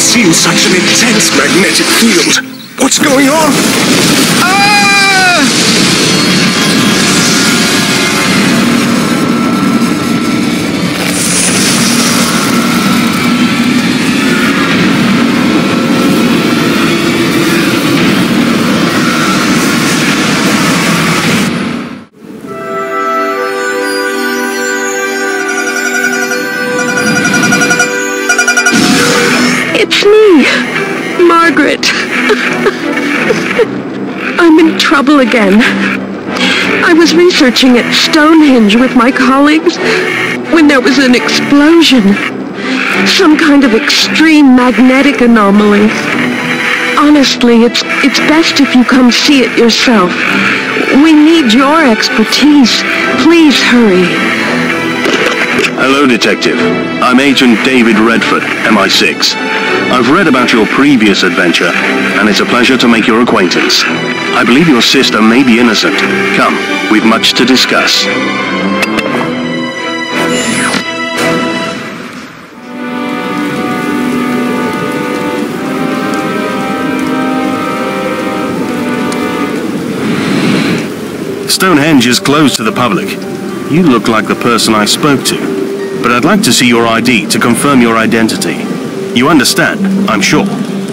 seen such an intense magnetic field. What's going on? It's me, Margaret. I'm in trouble again. I was researching at Stonehenge with my colleagues when there was an explosion. Some kind of extreme magnetic anomaly. Honestly, it's best if you come see it yourself. We need your expertise. Please hurry. Hello, Detective. I'm Agent David Redford, MI6. I've read about your previous adventure, and it's a pleasure to make your acquaintance. I believe your sister may be innocent. Come, we've much to discuss. Stonehenge is closed to the public. You look like the person I spoke to, but I'd like to see your ID to confirm your identity. You understand, I'm sure.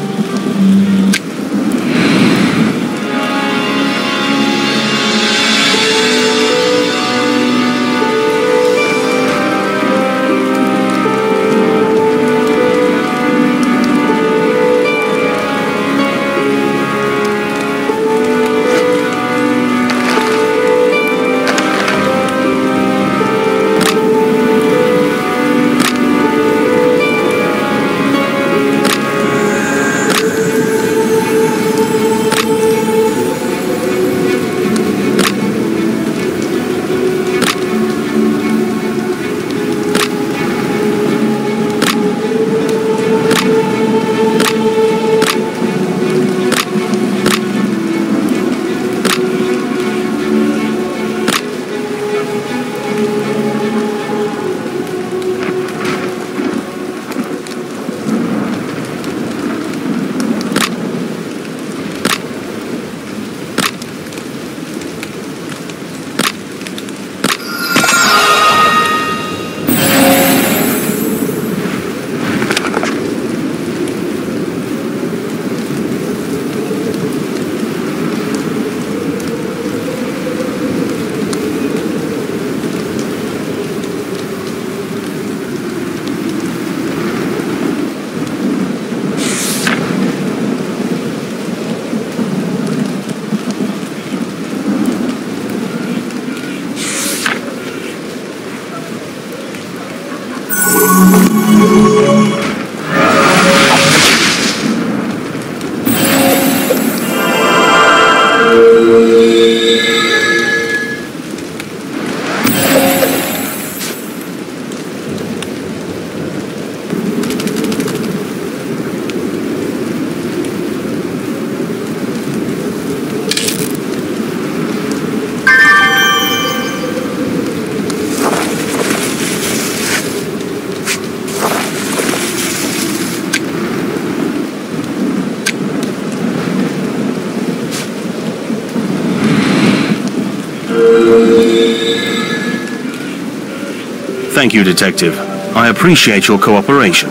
Thank you, Detective. I appreciate your cooperation.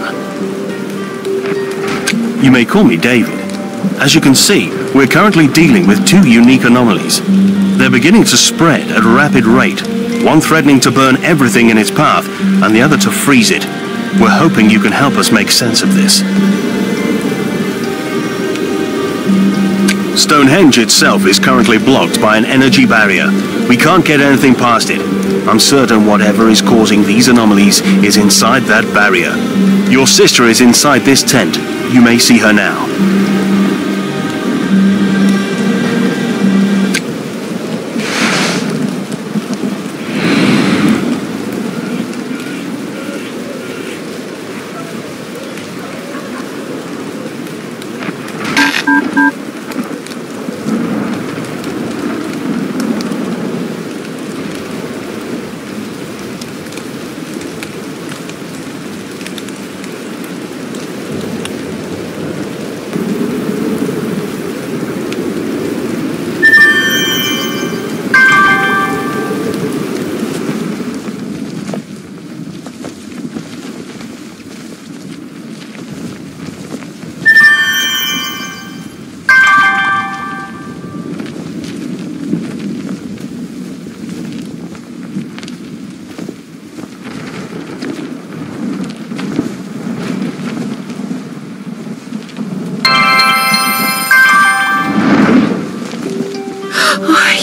You may call me David. As you can see, we're currently dealing with two unique anomalies. They're beginning to spread at a rapid rate, one threatening to burn everything in its path, and the other to freeze it. We're hoping you can help us make sense of this. Stonehenge itself is currently blocked by an energy barrier. We can't get anything past it. I'm certain whatever is causing these anomalies is inside that barrier. Your sister is inside this tent. You may see her now.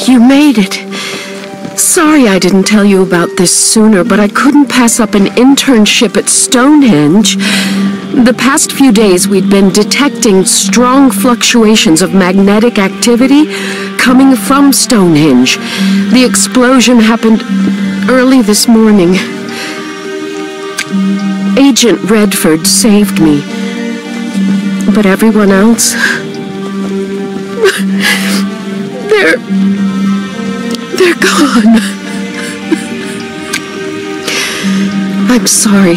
You made it. Sorry I didn't tell you about this sooner, but I couldn't pass up an internship at Stonehenge. The past few days we'd been detecting strong fluctuations of magnetic activity coming from Stonehenge. The explosion happened early this morning. Agent Redford saved me. But everyone else... They're gone. I'm sorry.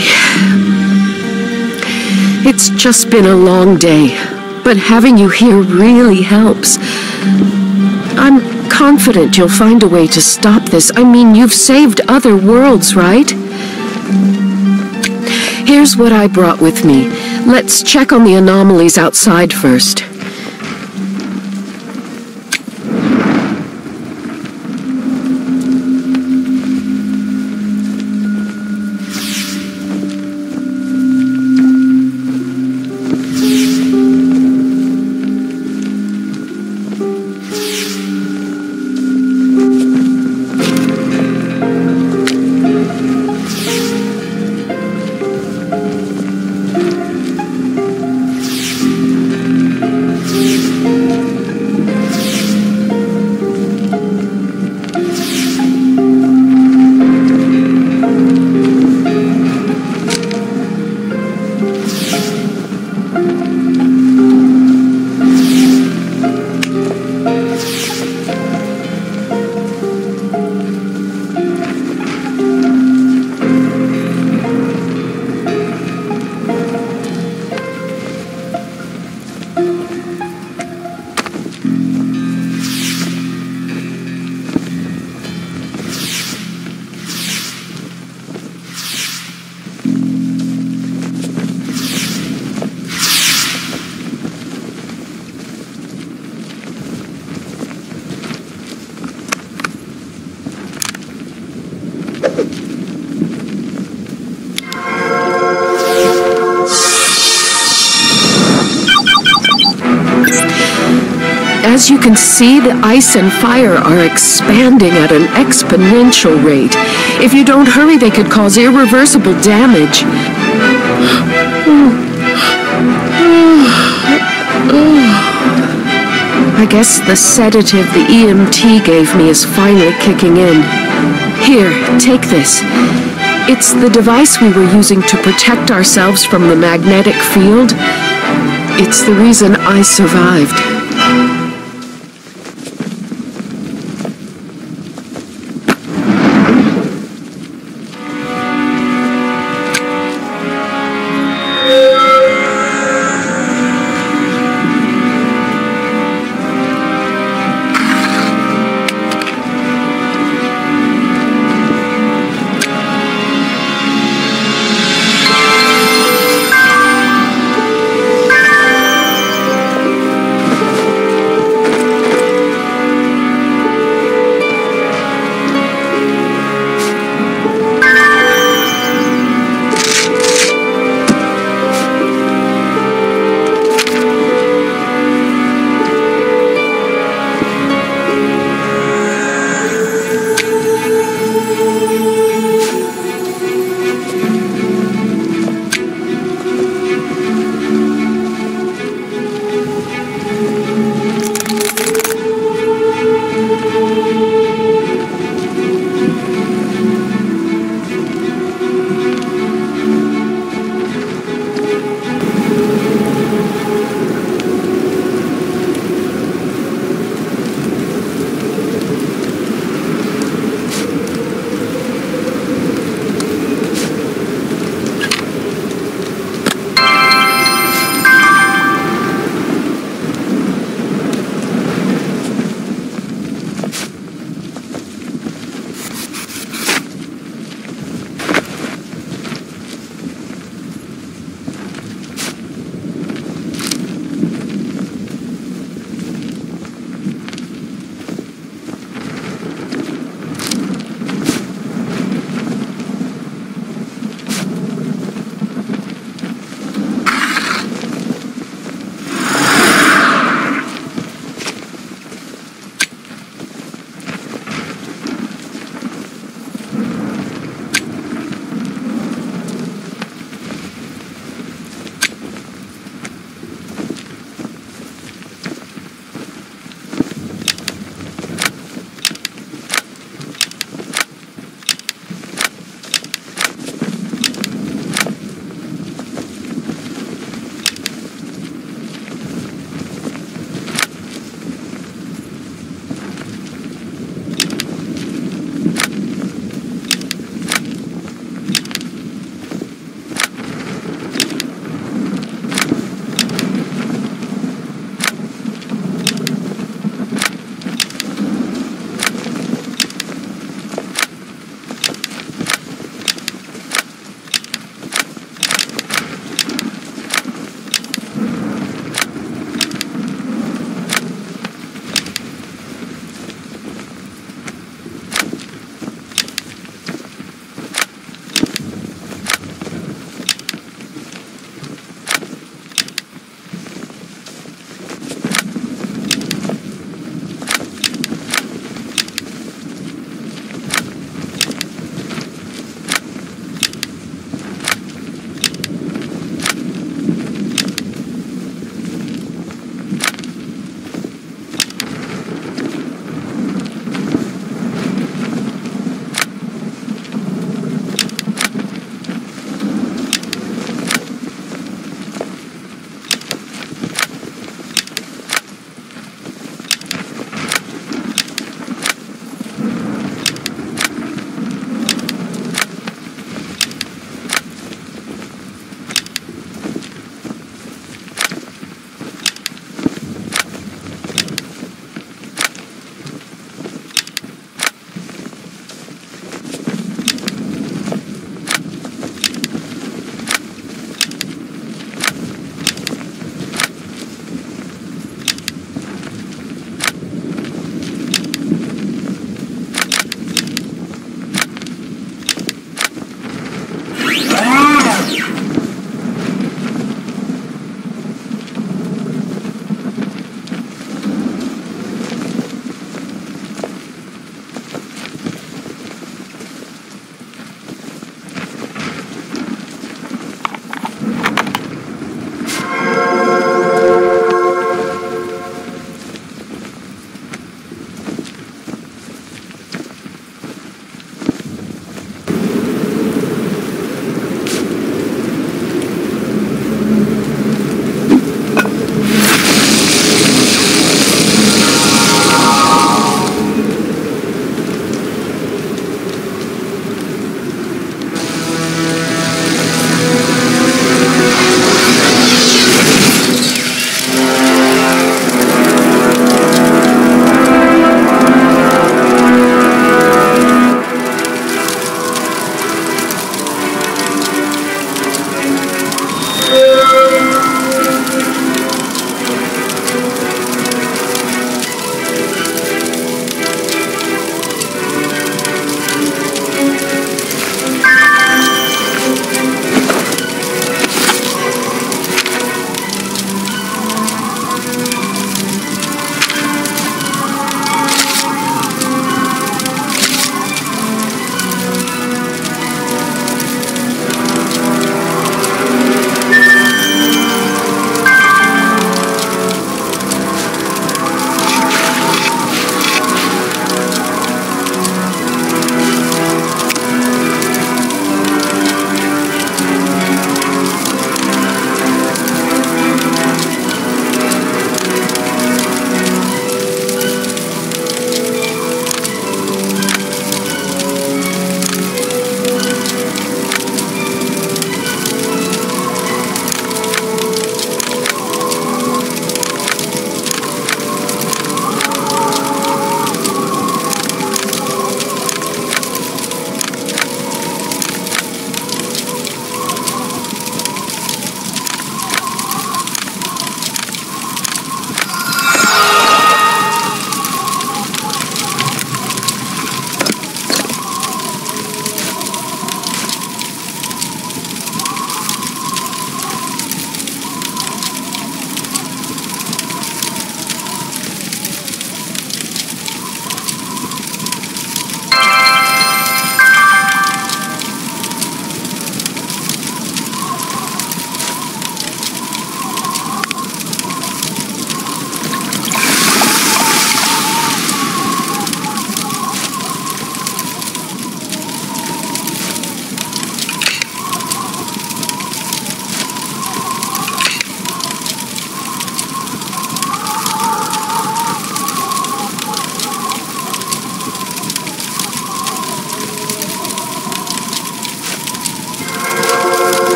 It's just been a long day, but having you here really helps. I'm confident you'll find a way to stop this. I mean, you've saved other worlds, right? Here's what I brought with me. Let's check on the anomalies outside first. As you can see, the ice and fire are expanding at an exponential rate. If you don't hurry, they could cause irreversible damage. I guess the sedative the EMT gave me is finally kicking in. Here, take this. It's the device we were using to protect ourselves from the magnetic field. It's the reason I survived.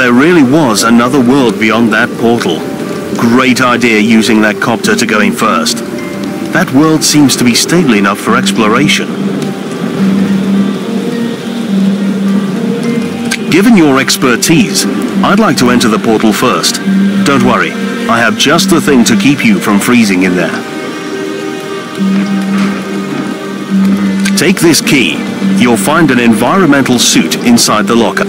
there really was another world beyond that portal. Great idea using that copter to go in first. That world seems to be stable enough for exploration. Given your expertise, I'd like to enter the portal first. Don't worry, I have just the thing to keep you from freezing in there. Take this key. You'll find an environmental suit inside the locker.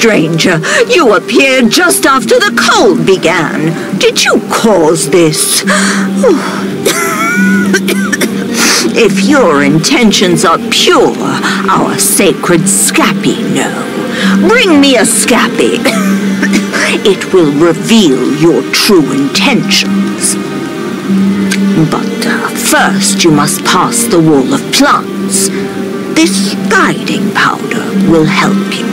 stranger. You appeared just after the cold began. Did you cause this? If your intentions are pure, our sacred scappy know. Bring me a scappy. It will reveal your true intentions. But first you must pass the wall of plants. This guiding powder will help you.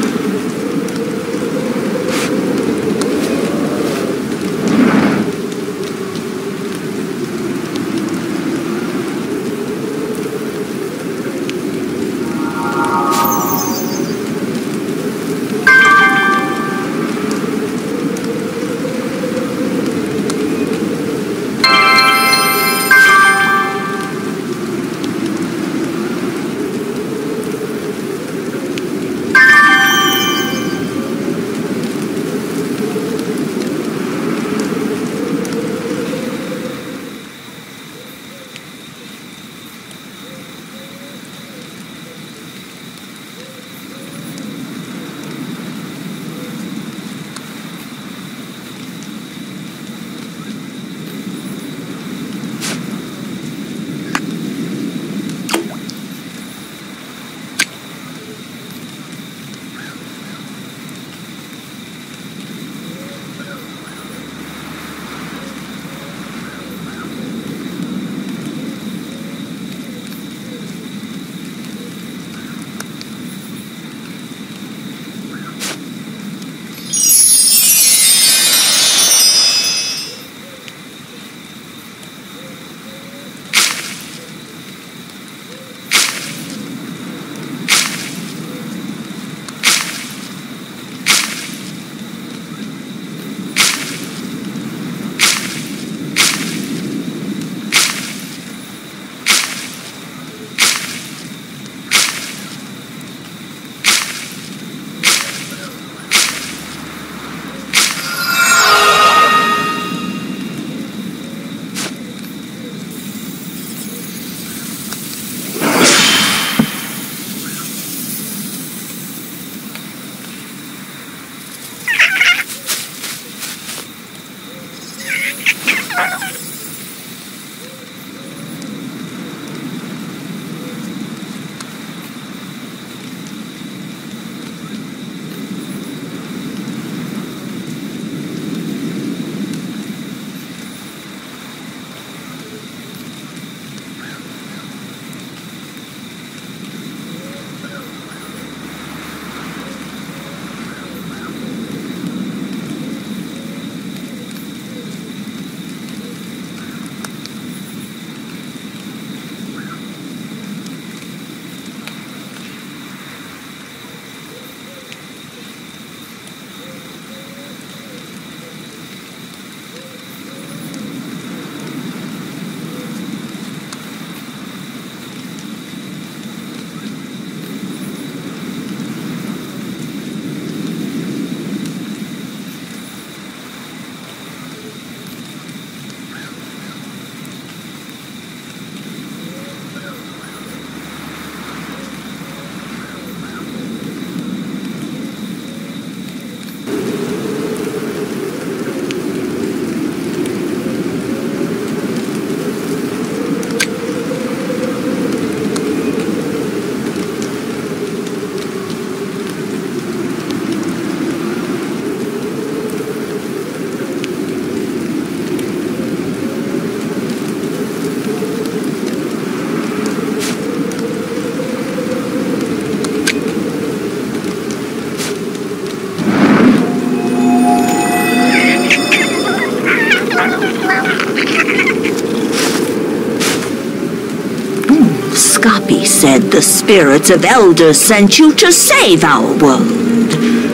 Said the spirits of elders sent you to save our world.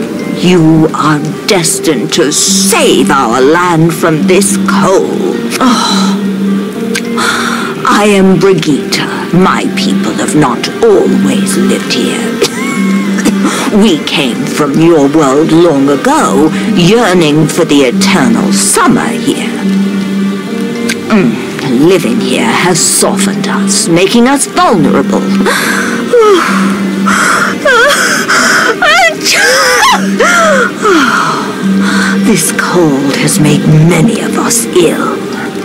You are destined to save our land from this cold. Oh. I am Brigitte. My people have not always lived here. We came from your world long ago, yearning for the eternal summer here. Living here has softened us, making us vulnerable. This cold has made many of us ill.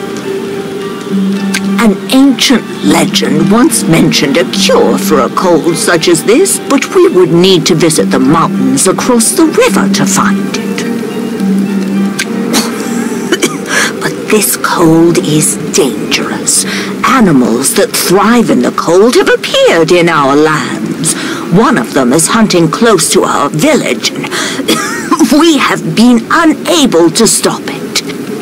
An ancient legend once mentioned a cure for a cold such as this, but we would need to visit the mountains across the river to find it. But this cold is dangerous. Animals that thrive in the cold have appeared in our lands. One of them is hunting close to our village, and we have been unable to stop it.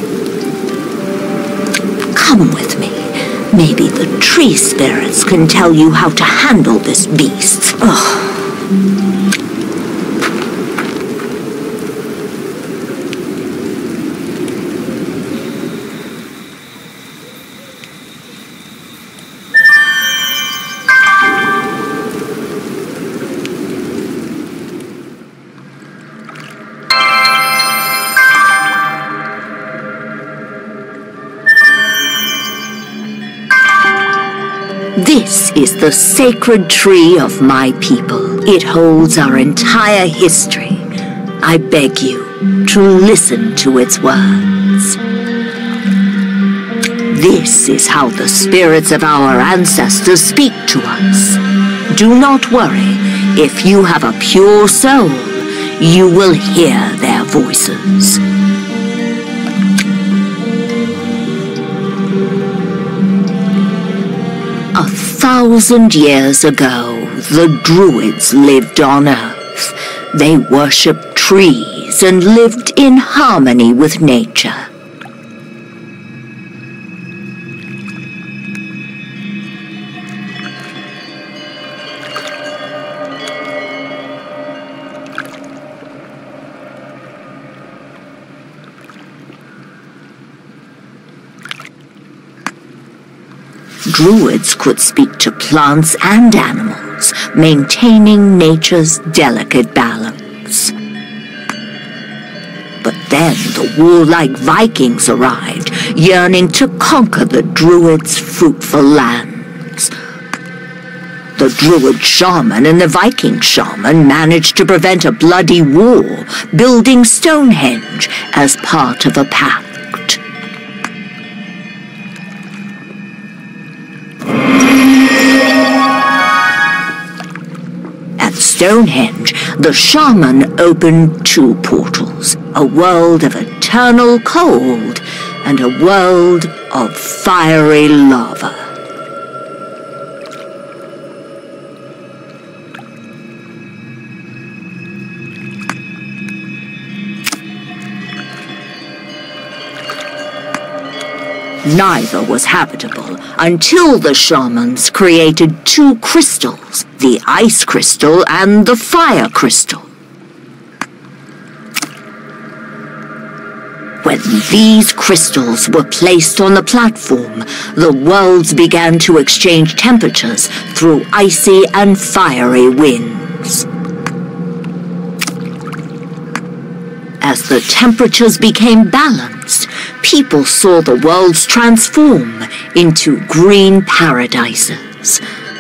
Come with me. Maybe the tree spirits can tell you how to handle this beast. This is the sacred tree of my people. It holds our entire history. I beg you to listen to its words. This is how the spirits of our ancestors speak to us. Do not worry. If you have a pure soul, you will hear their voices. 1,000 years ago, the Druids lived on Earth. They worshipped trees and lived in harmony with nature. Druids could speak to plants and animals, maintaining nature's delicate balance. But then the warlike Vikings arrived, yearning to conquer the Druids' fruitful lands. The Druid shaman and the Viking shaman managed to prevent a bloody war, building Stonehenge as part of a pact. Stonehenge, the shaman opened two portals, a world of eternal cold and a world of fiery lava. Neither was habitable until the shamans created two crystals, the ice crystal and the fire crystal. When these crystals were placed on the platform, the worlds began to exchange temperatures through icy and fiery winds. As the temperatures became balanced, people saw the worlds transform into green paradises.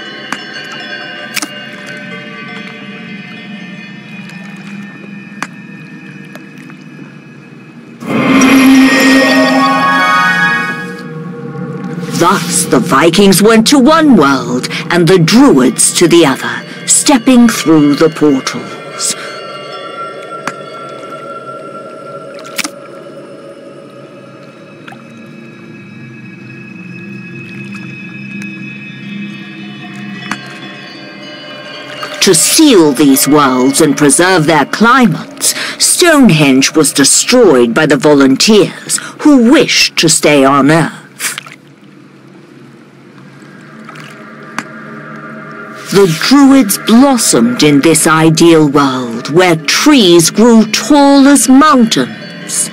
Thus, the Vikings went to one world and the Druids to the other, stepping through the portals. To seal these worlds and preserve their climates, Stonehenge was destroyed by the volunteers who wished to stay on Earth. The Druids blossomed in this ideal world where trees grew tall as mountains.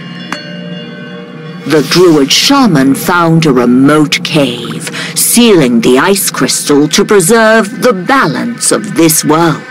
The Druid shaman found a remote cave, sealing the ice crystal to preserve the balance of this world.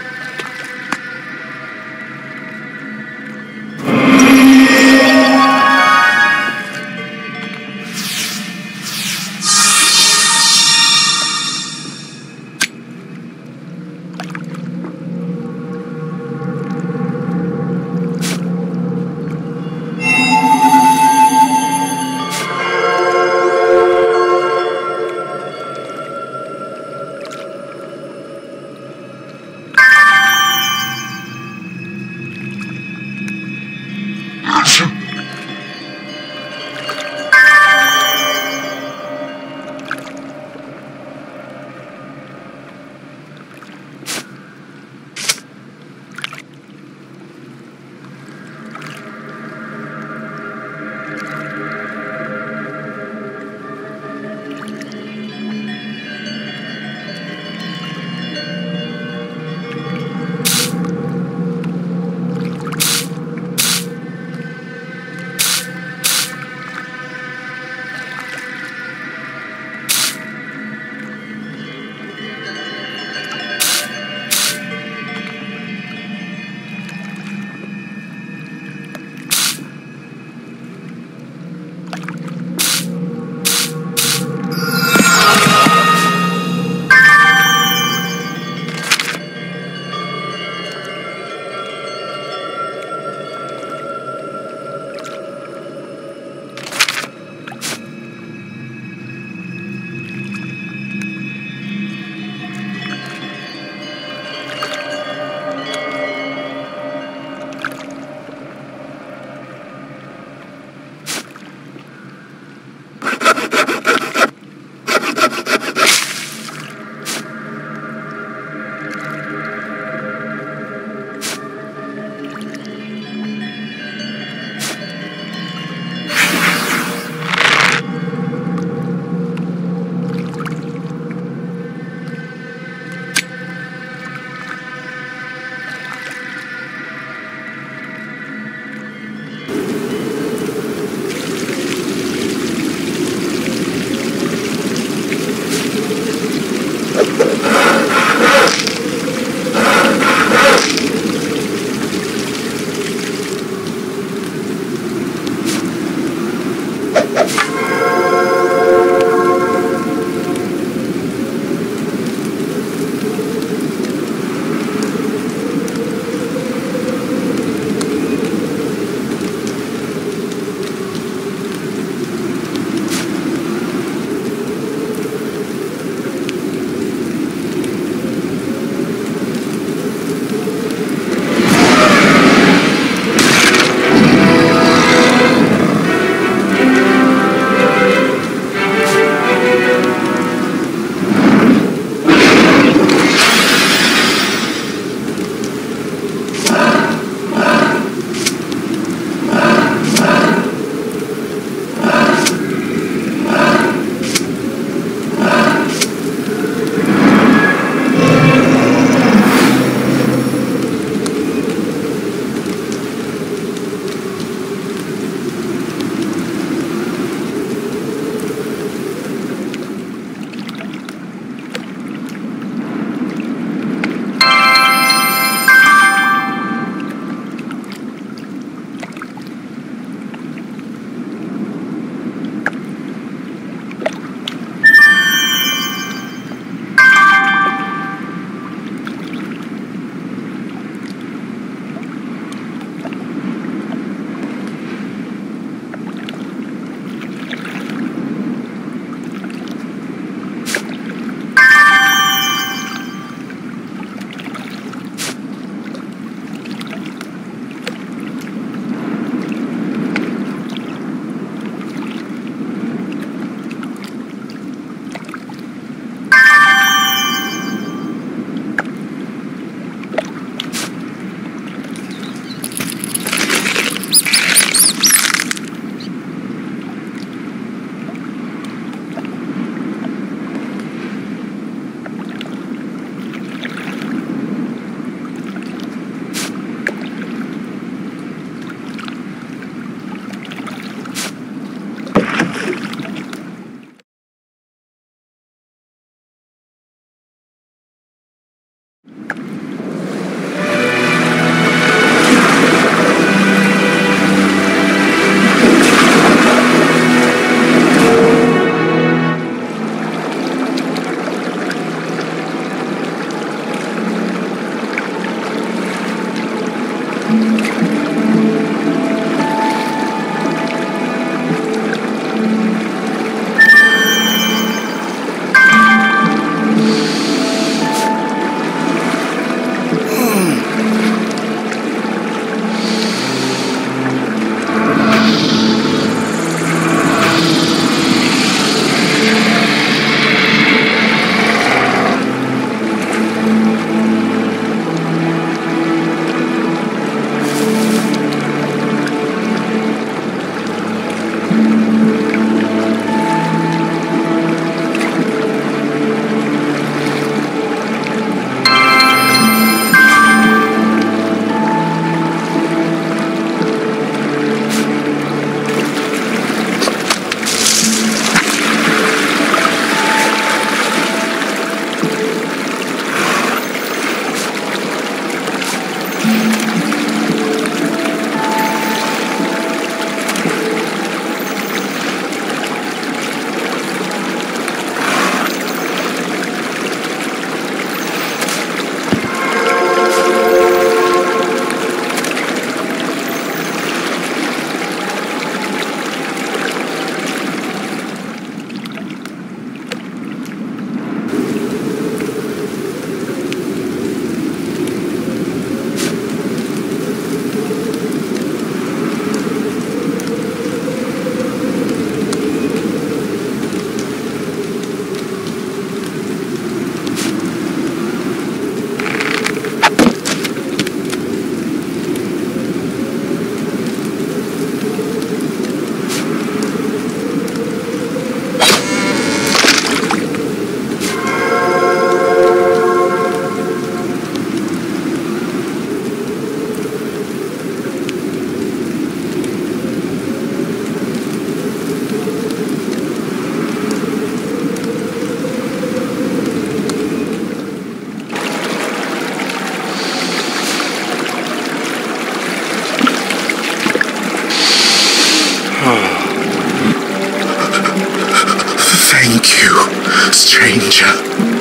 stranger.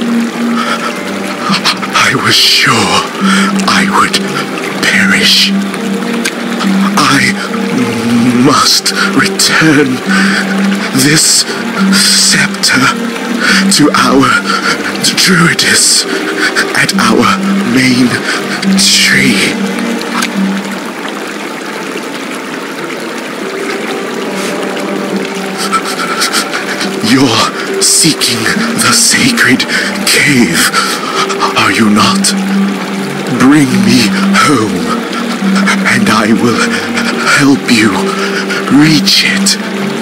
I was sure I would perish. I must return this scepter to our druidess at our main tree. You're seeking the sacred cave, are you not? Bring me home, and I will help you reach it.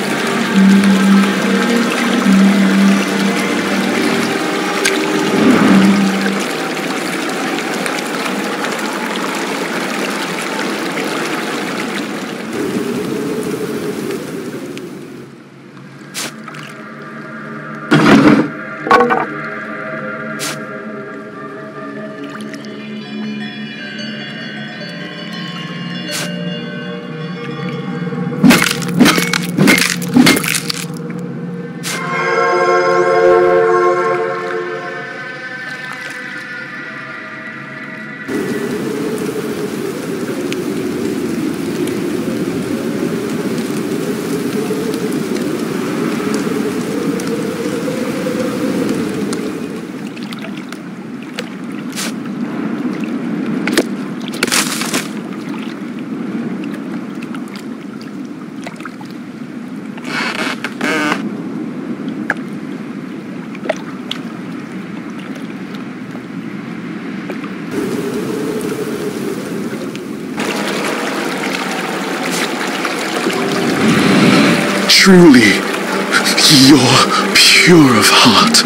Truly, you're pure of heart.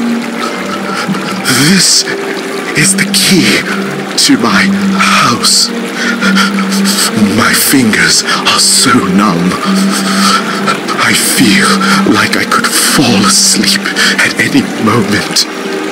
This is the key to my house. My fingers are so numb. I feel like I could fall asleep at any moment.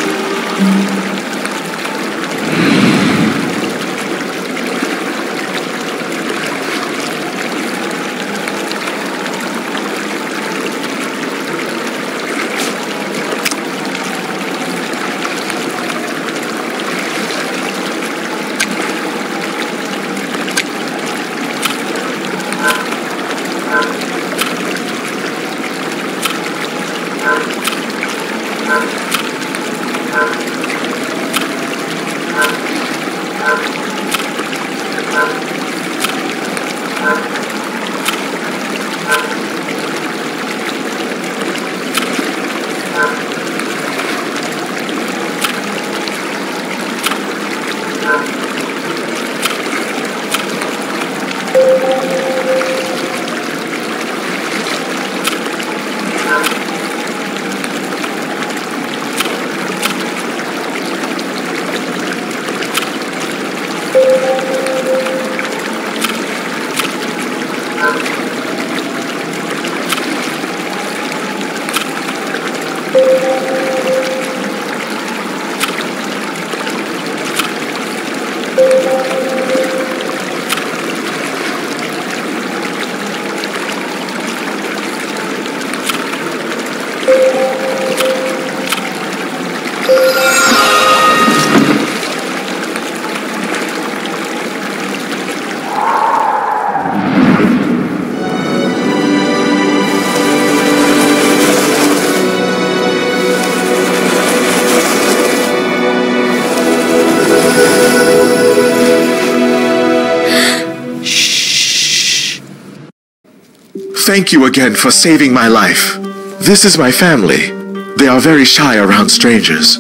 Thank you again for saving my life. This is my family. They are very shy around strangers.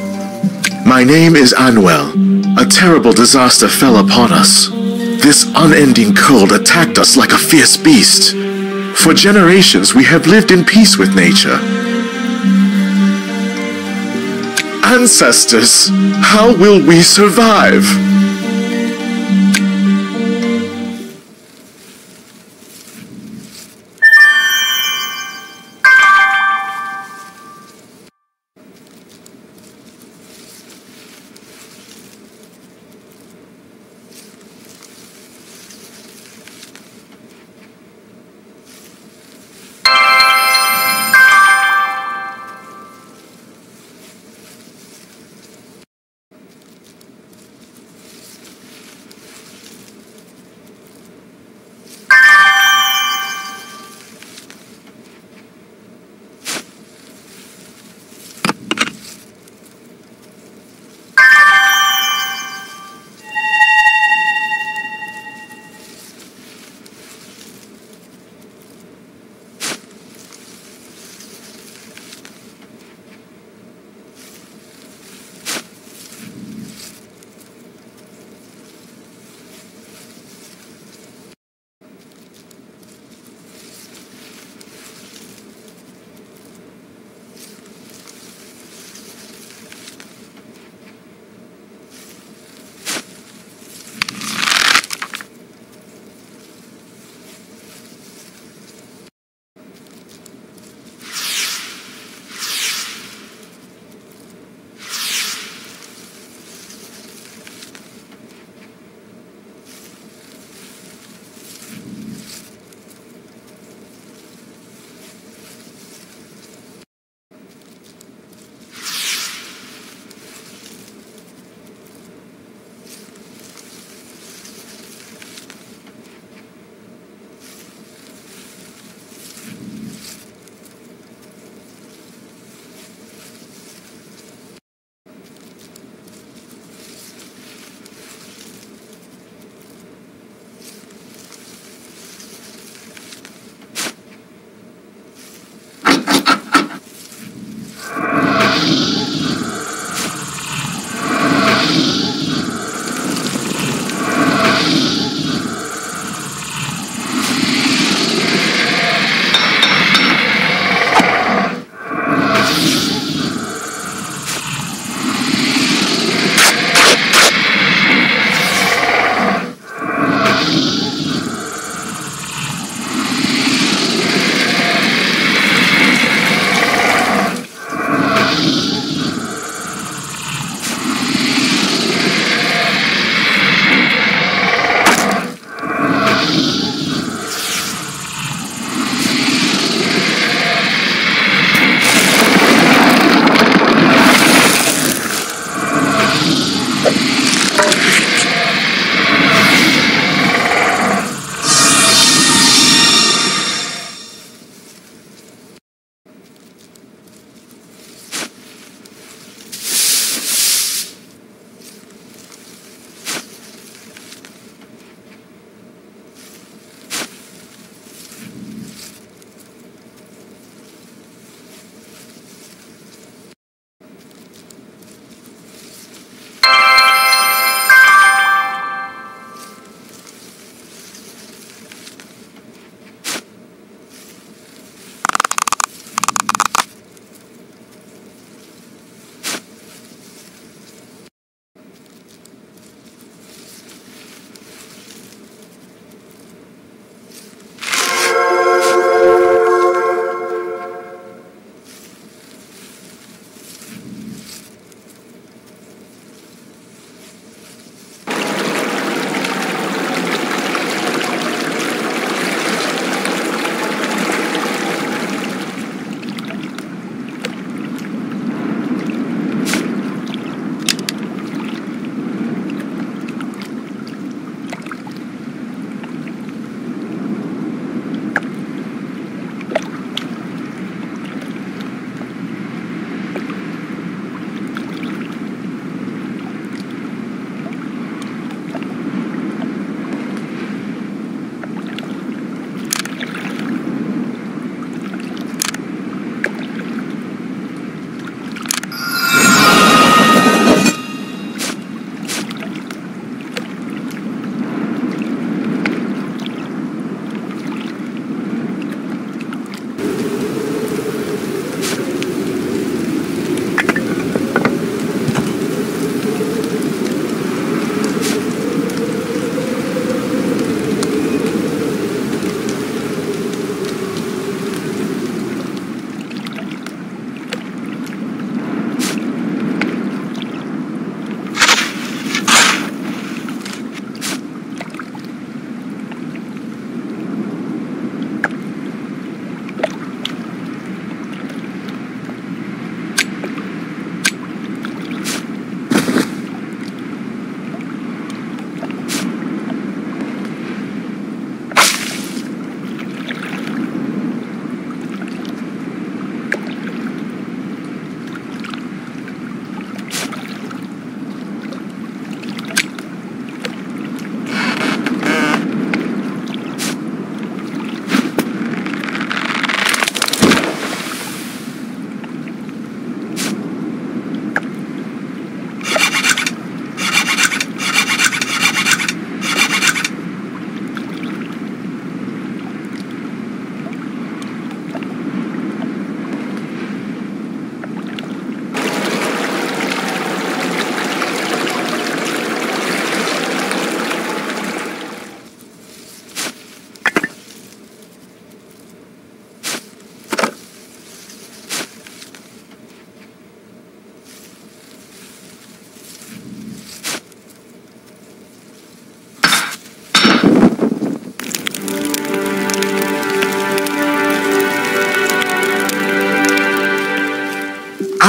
My name is Anwell. A terrible disaster fell upon us. This unending cold attacked us like a fierce beast. For generations, we have lived in peace with nature. Ancestors, how will we survive?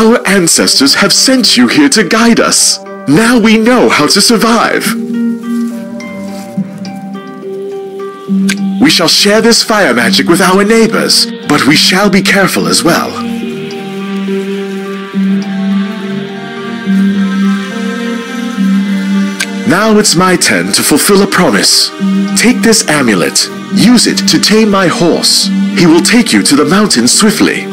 Our ancestors have sent you here to guide us. Now we know how to survive. We shall share this fire magic with our neighbors, but we shall be careful as well. Now it's my turn to fulfill a promise. Take this amulet. Use it to tame my horse. He will take you to the mountains swiftly.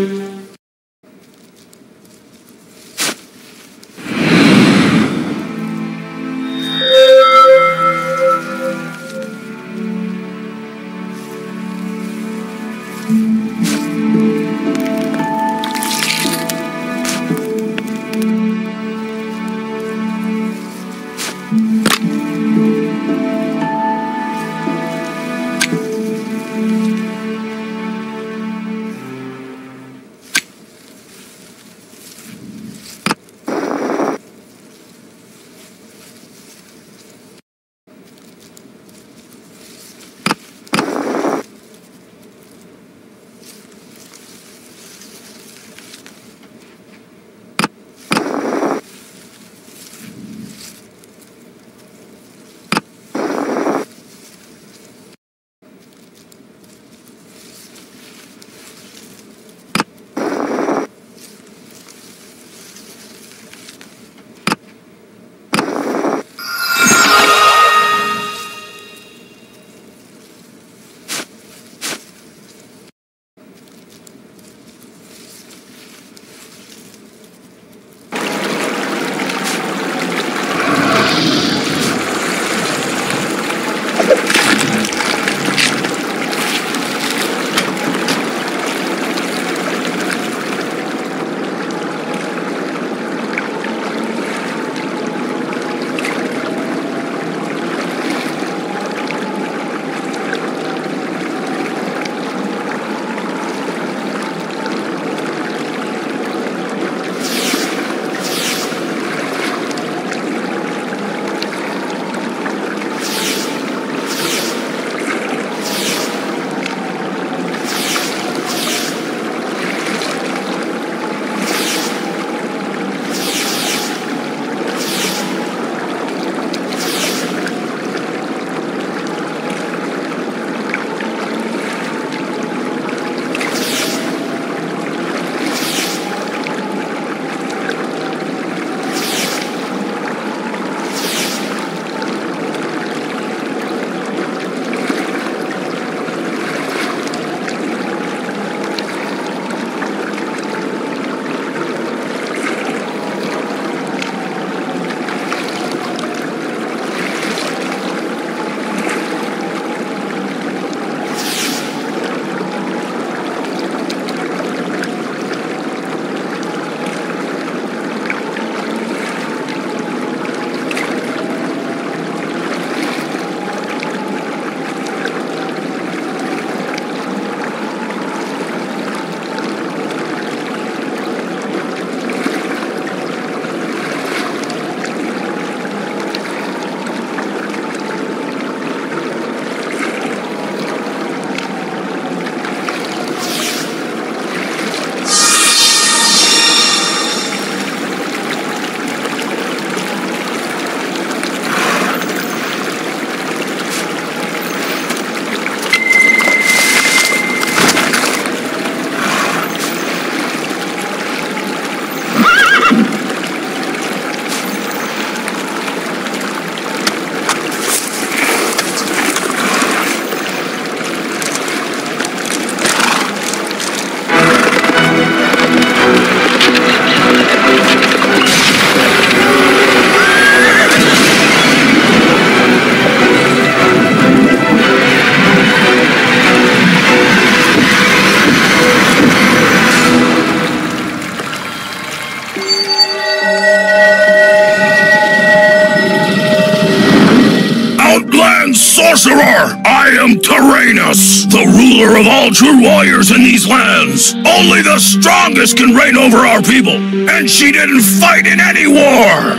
Sorcerer! I am Tyrannus, the ruler of all true warriors in these lands. Only the strongest can reign over our people, and she didn't fight in any war!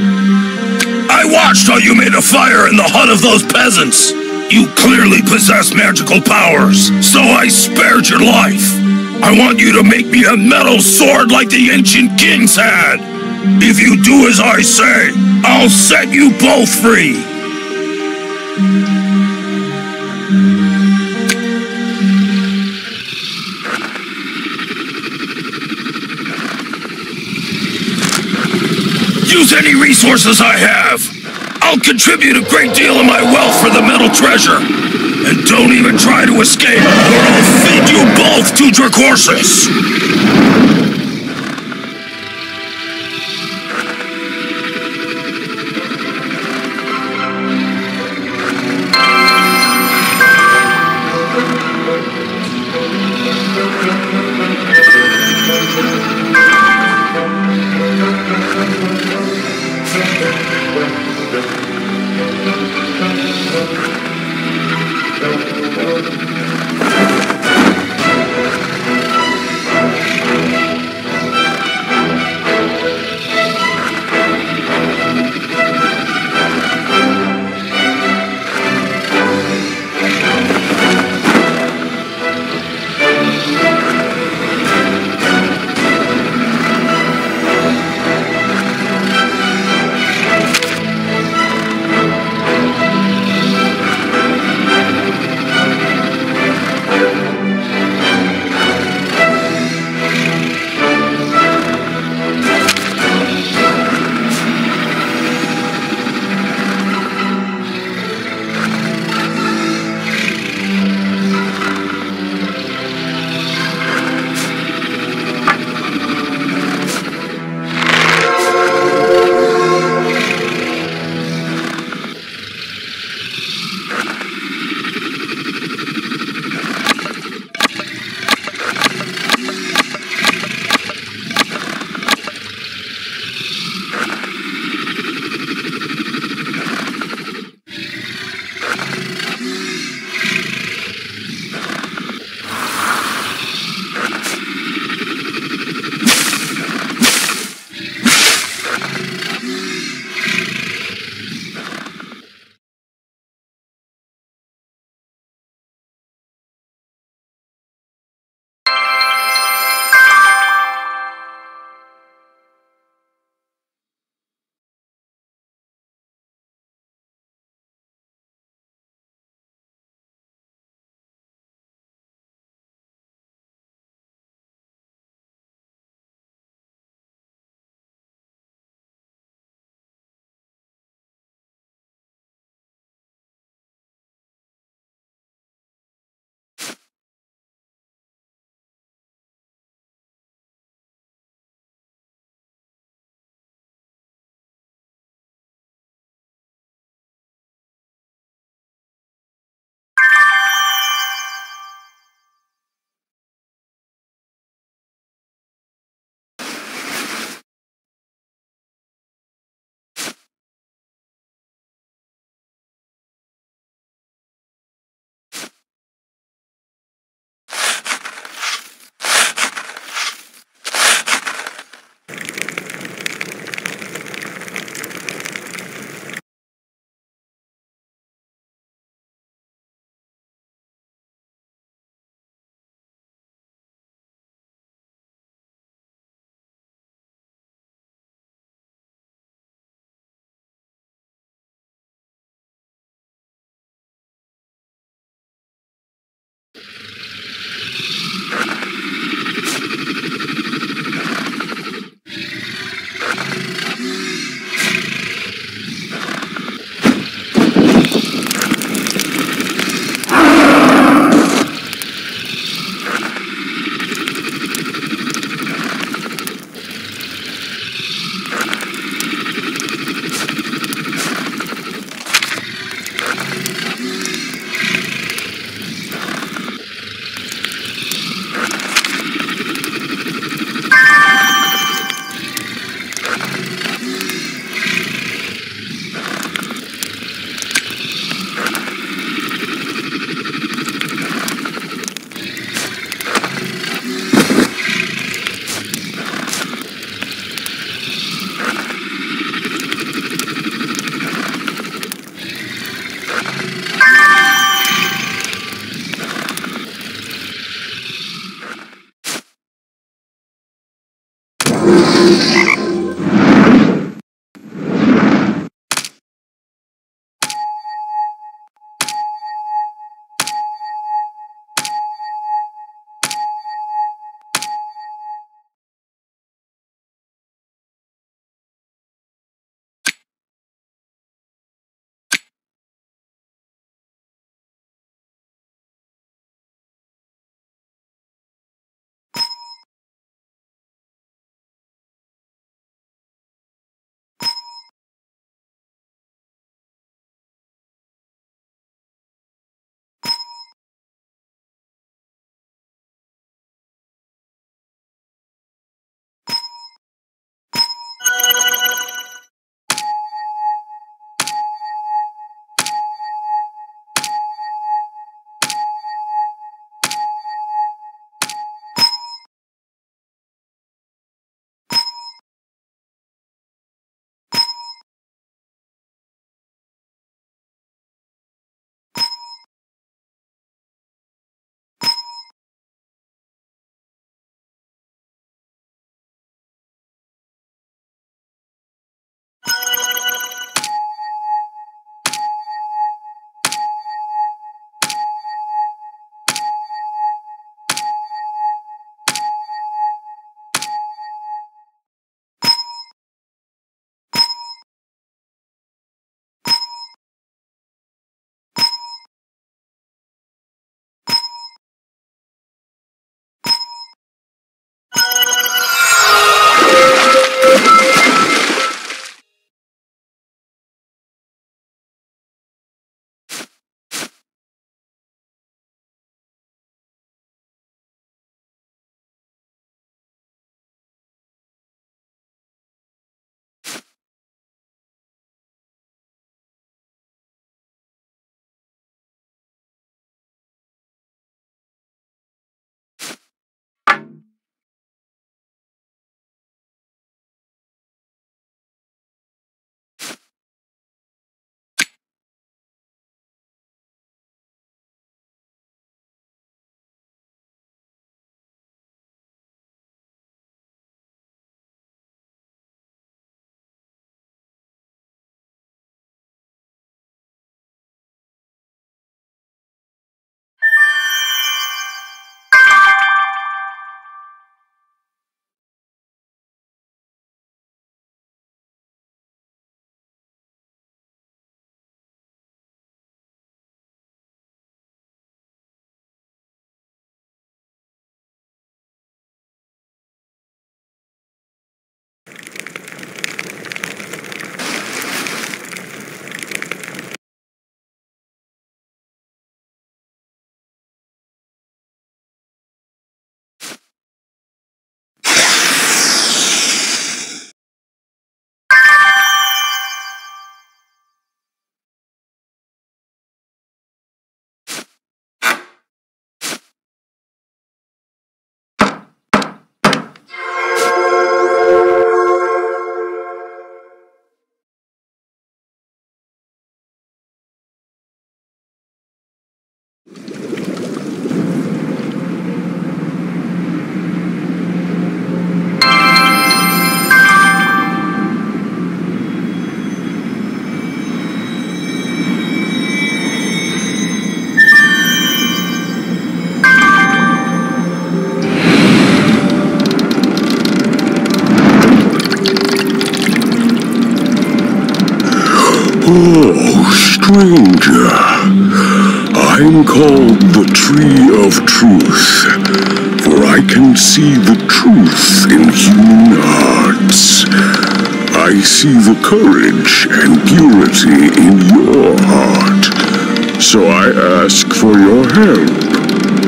I watched how you made a fire in the hut of those peasants. You clearly possess magical powers, so I spared your life. I want you to make me a metal sword like the ancient kings had. If you do as I say, I'll set you both free. Use any resources I have. I'll contribute a great deal of my wealth for the metal treasure. And don't even try to escape, or I'll feed you both to Dracorsis. Oh, stranger, I'm called the Tree of Truth, for I can see the truth in human hearts. I see the courage and purity in your heart, so I ask for your help.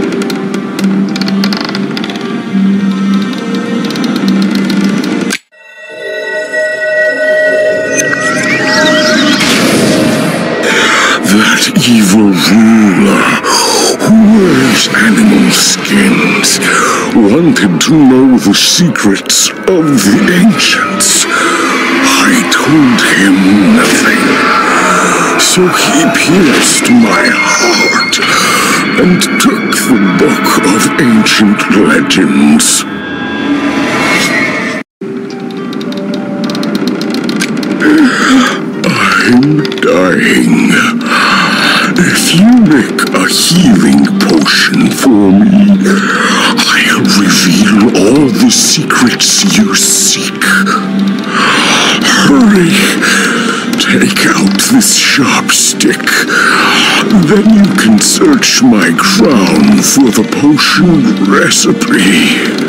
That evil ruler who wears animal skins wanted to know the secrets of the ancients. I told him nothing, so he pierced my heart and took the book of ancient legends. healing potion for me, I'll reveal all the secrets you seek. Hurry! Take out this sharp stick. Then you can search my crown for the potion recipe.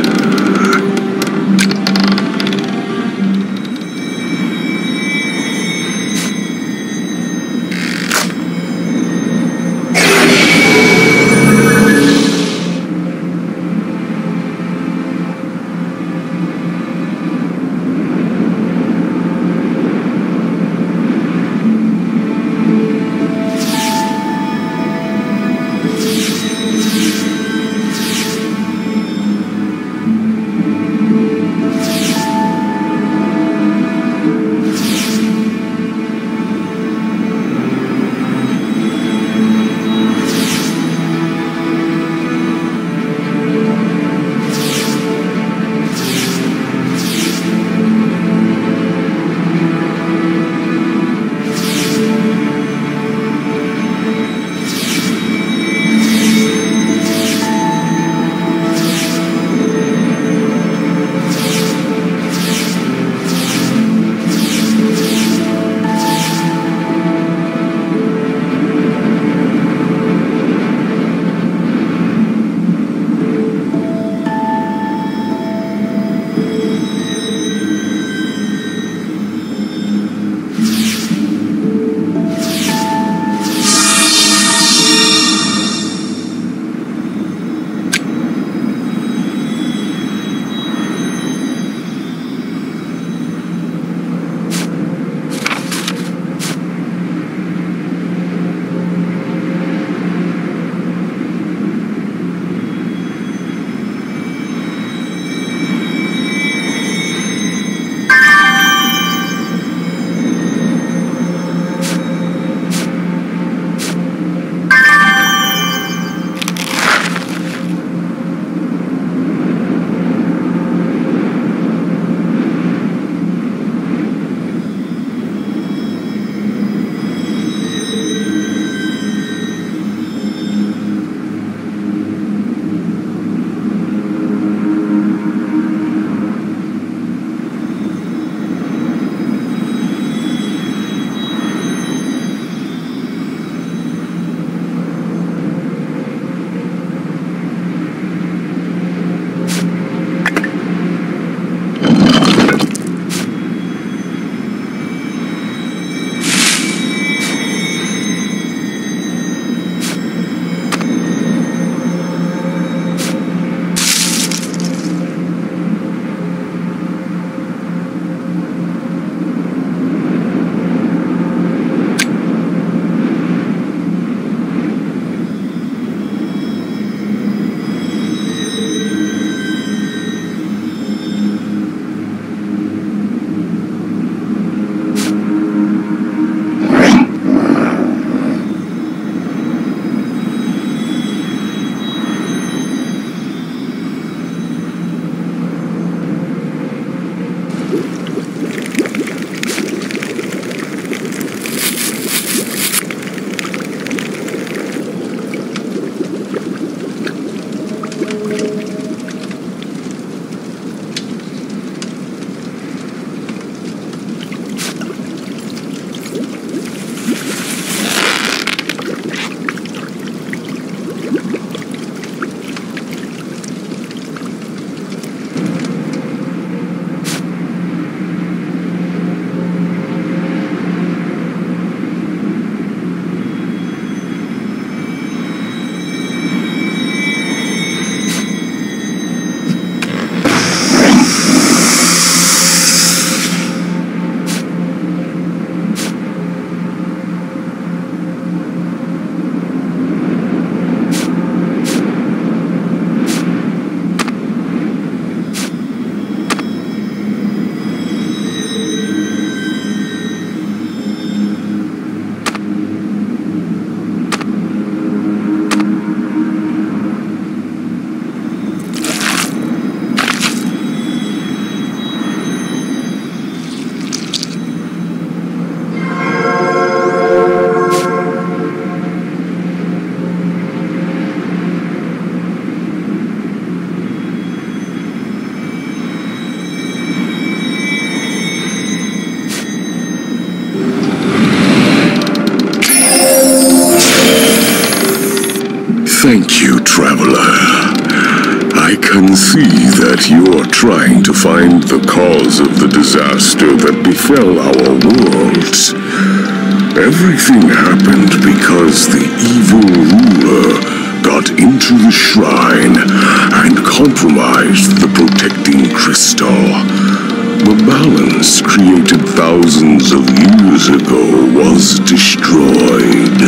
Thank you, traveler. I can see that you're trying to find the cause of the disaster that befell our worlds. Everything happened because the evil ruler got into the shrine and compromised the protecting crystal. The balance created thousands of years ago was destroyed.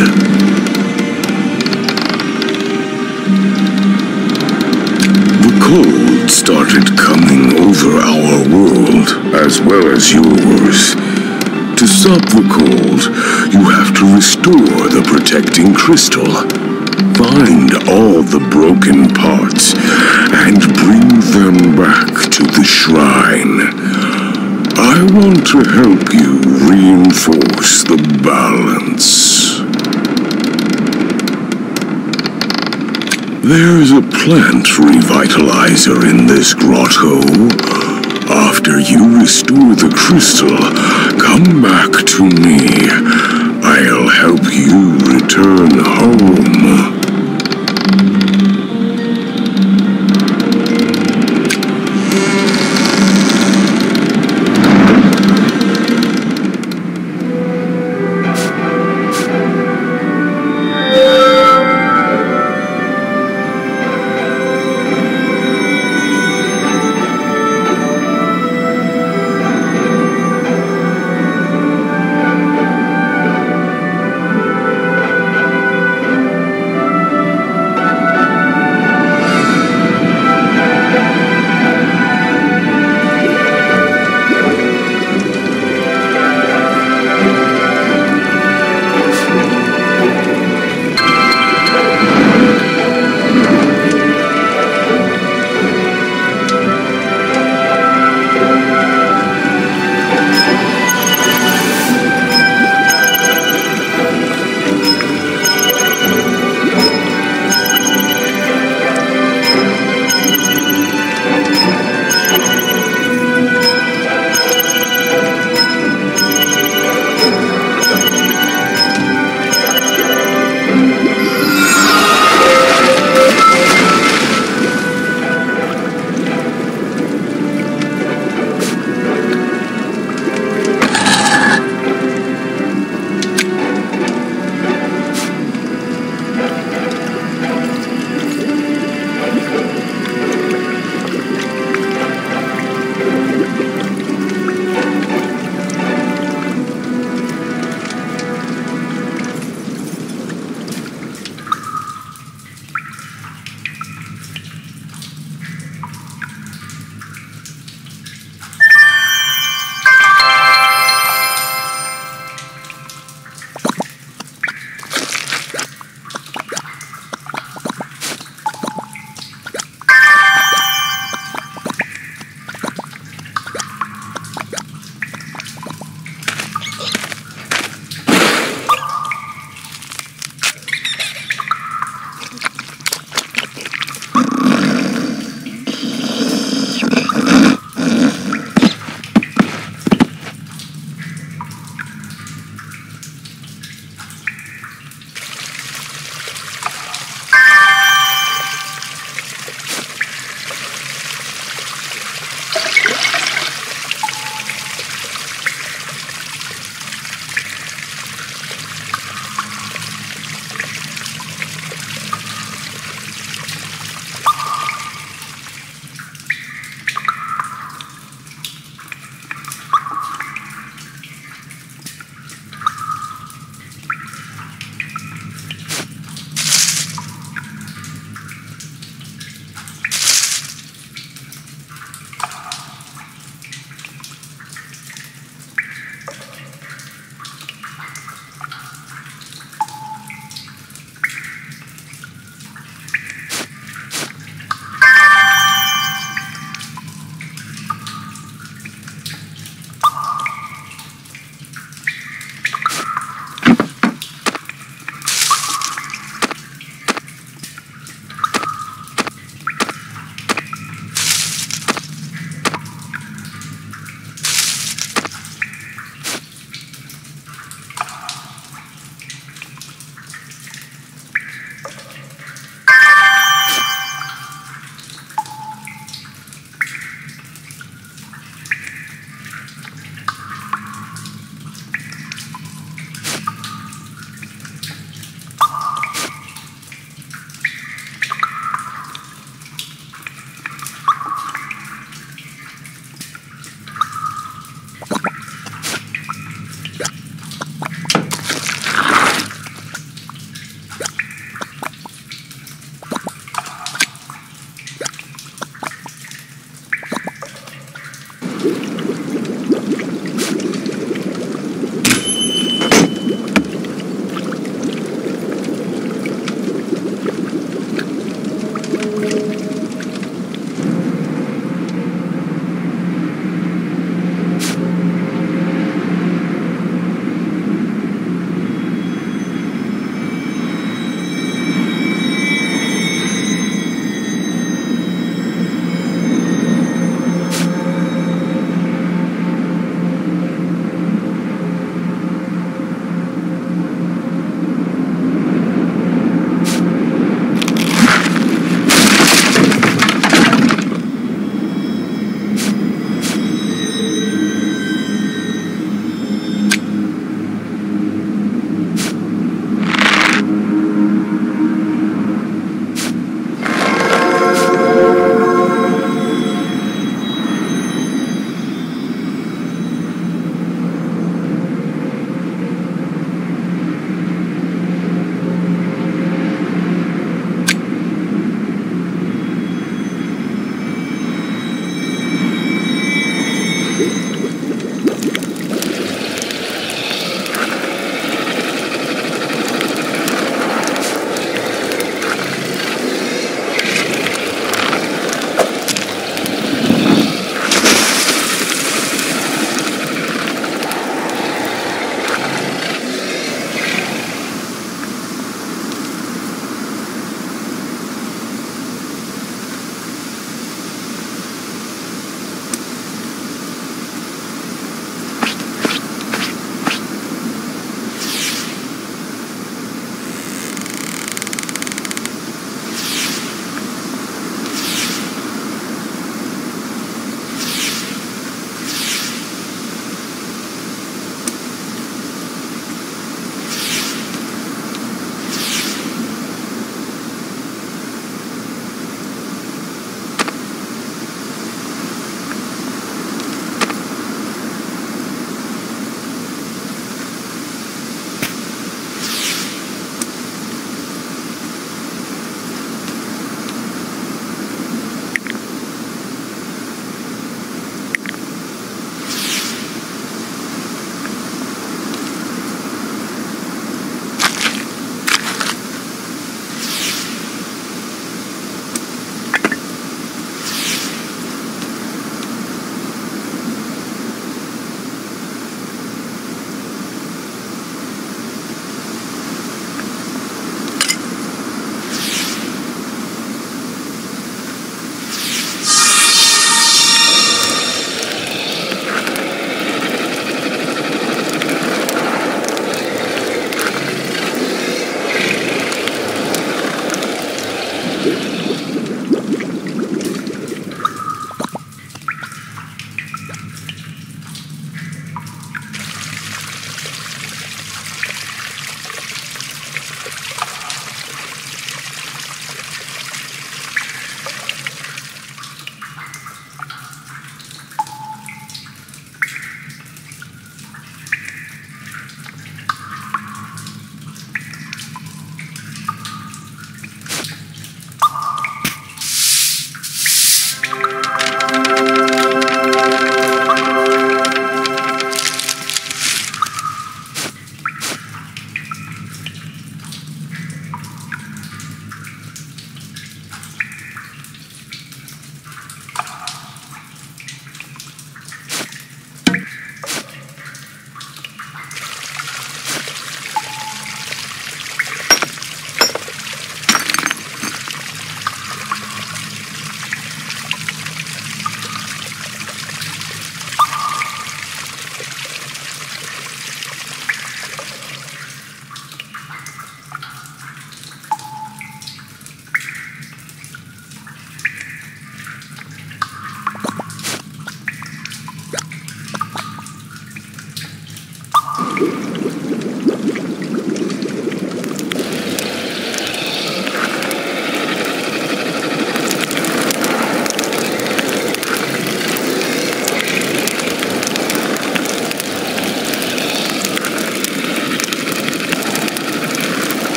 The cold started coming over our world as well as yours. To stop the cold, you have to restore the protecting crystal. Find all the broken parts and bring them back to the shrine. I want to help you reinforce the balance. There's a plant revitalizer in this grotto. After you restore the crystal, come back to me. I'll help you return home.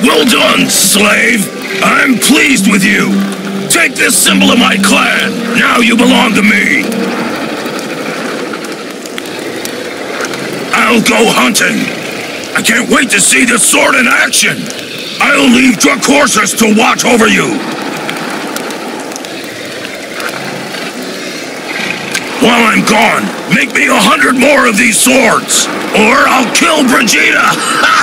Well done, slave. I'm pleased with you. Take this symbol of my clan. Now you belong to me. I'll go hunting. I can't wait to see the sword in action. I'll leave Dracorsus to watch over you. While I'm gone, make me 100 more of these swords, or I'll kill Brigida!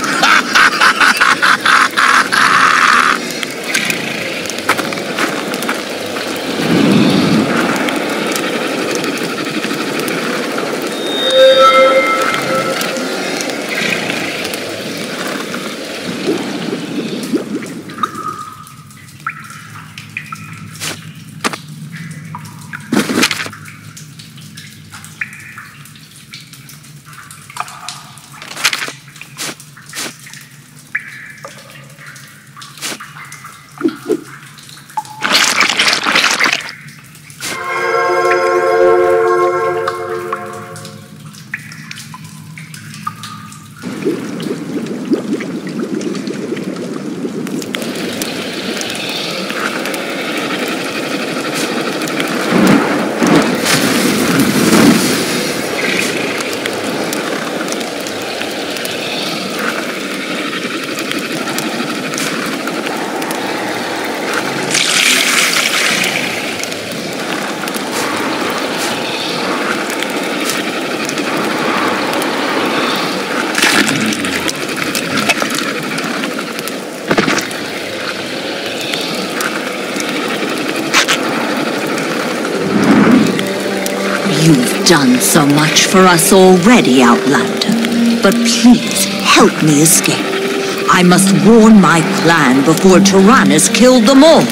You've done so much for us already, Outlander. But please, help me escape. I must warn my clan before Tyrannus killed them all.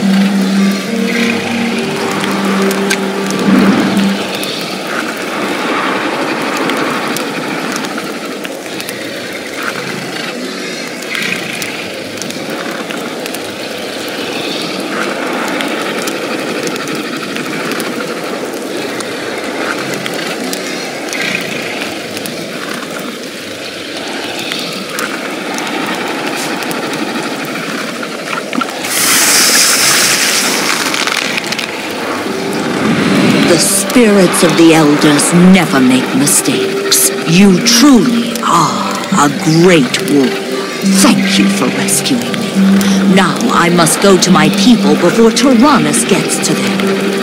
The spirits of the elders never make mistakes. You truly are a great warrior. Thank you for rescuing me. Now I must go to my people before Tyrannus gets to them.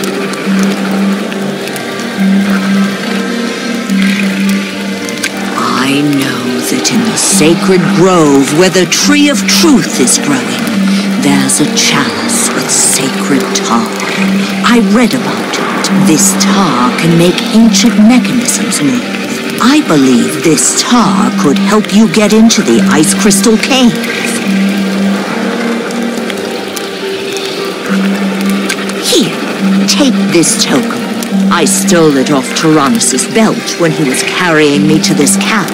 I know that in the sacred grove where the tree of truth is growing, there's a chalice with sacred tar. I read about it. This tar can make ancient mechanisms move. I believe this tar could help you get into the Ice Crystal Cave. Here, take this token. I stole it off Tyrannus' belt when he was carrying me to this camp.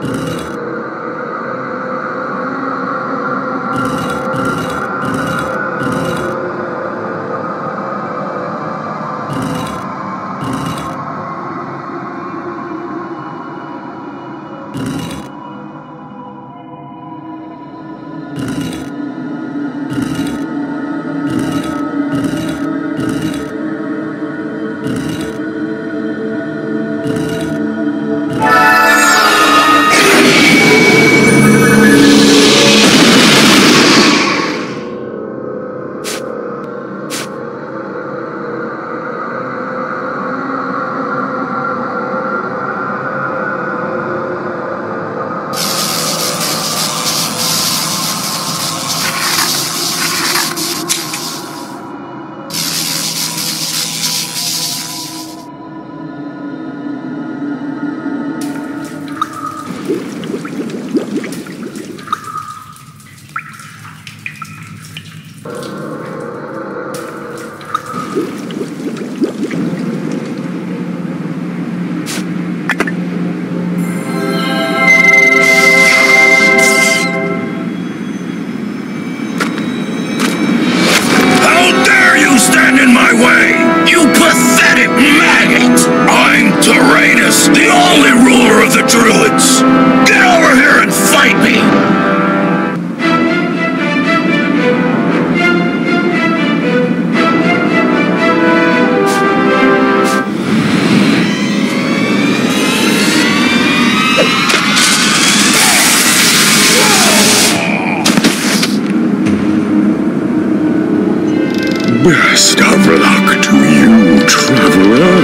Best of luck to you, traveler.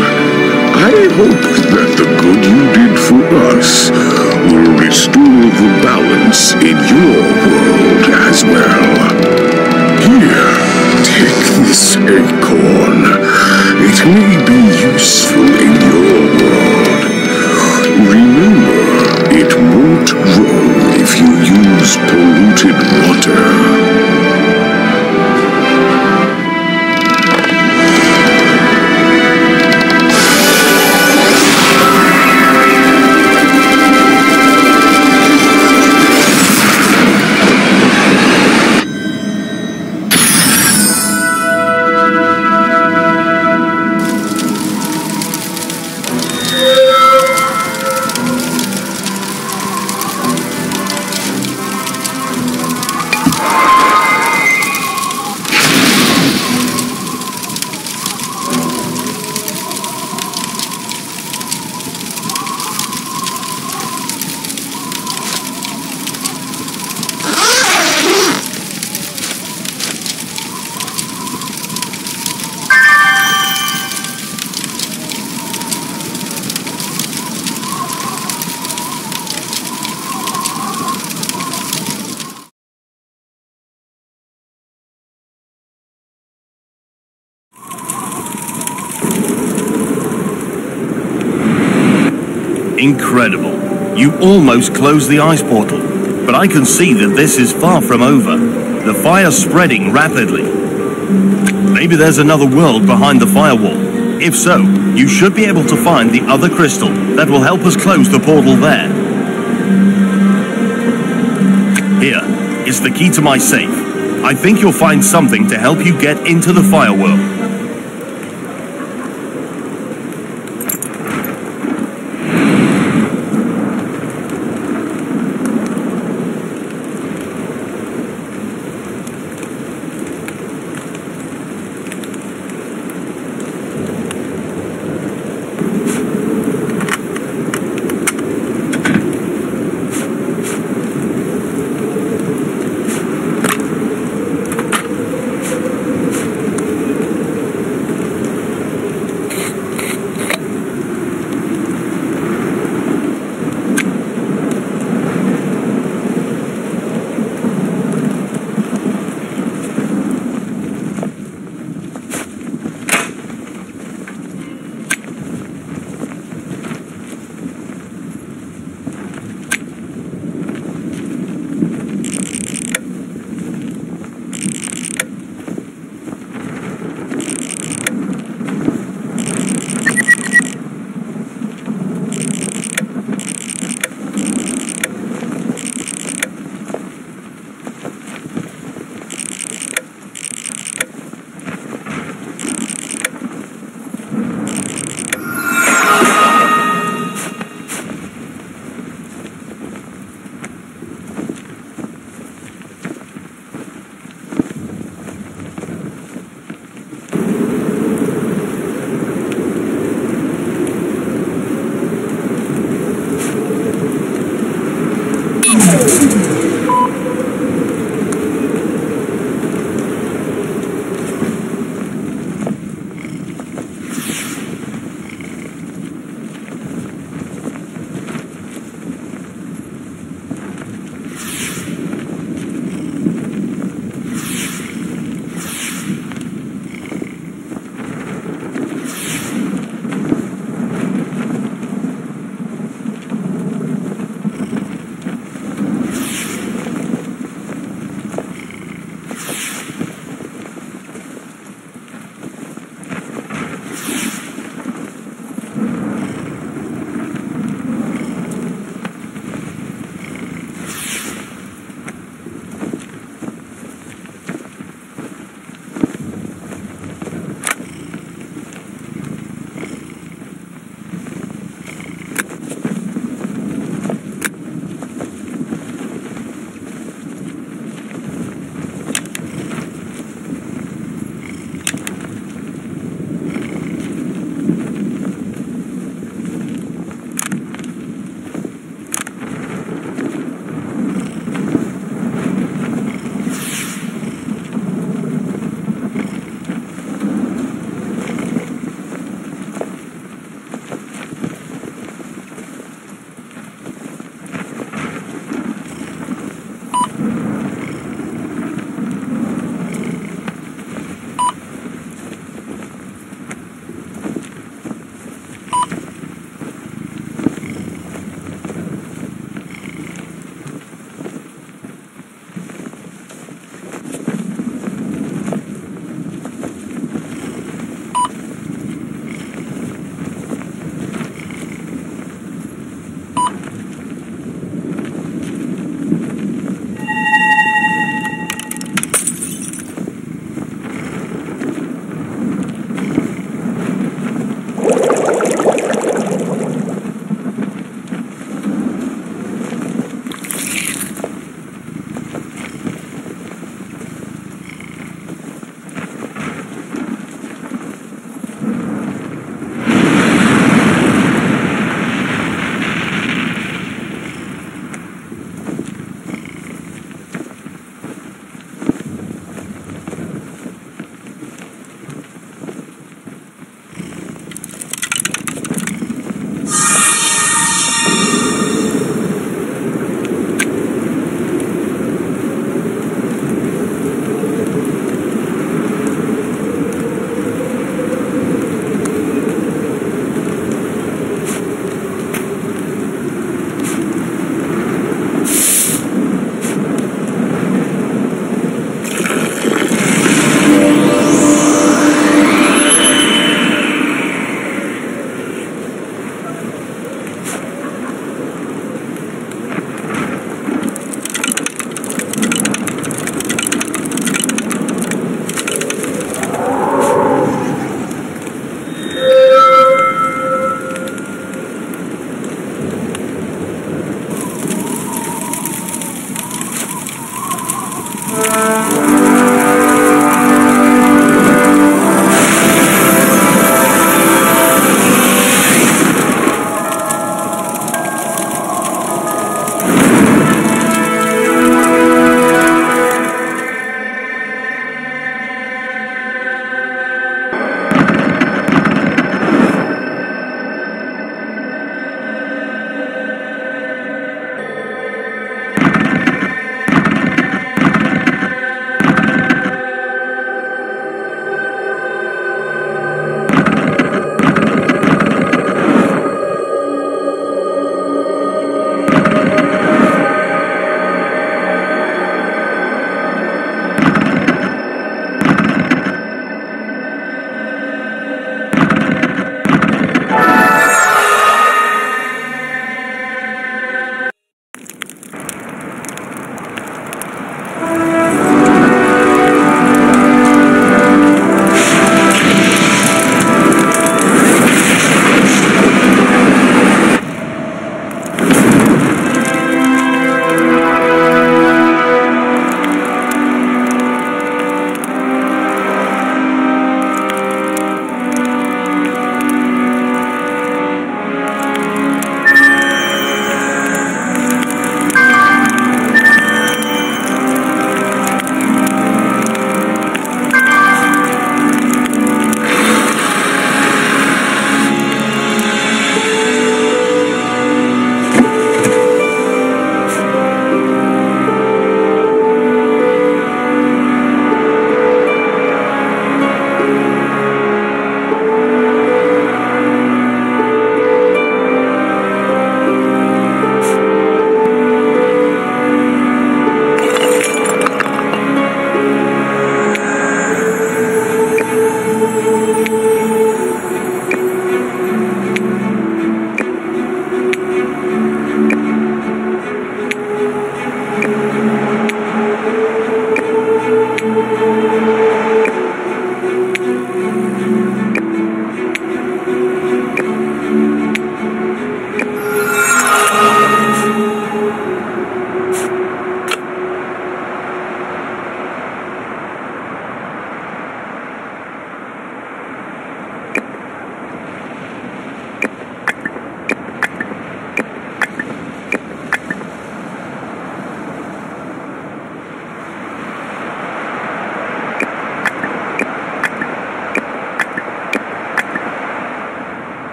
I hope that the good you did for us will restore the balance in your world as well. Here, take this acorn. It may be useful in your world. Remember, it won't grow if you use polluted water. Incredible. You almost closed the ice portal, but I can see that this is far from over. The fire's spreading rapidly. Maybe there's another world behind the firewall. If so, you should be able to find the other crystal that will help us close the portal there. Here is the key to my safe. I think you'll find something to help you get into the fire world.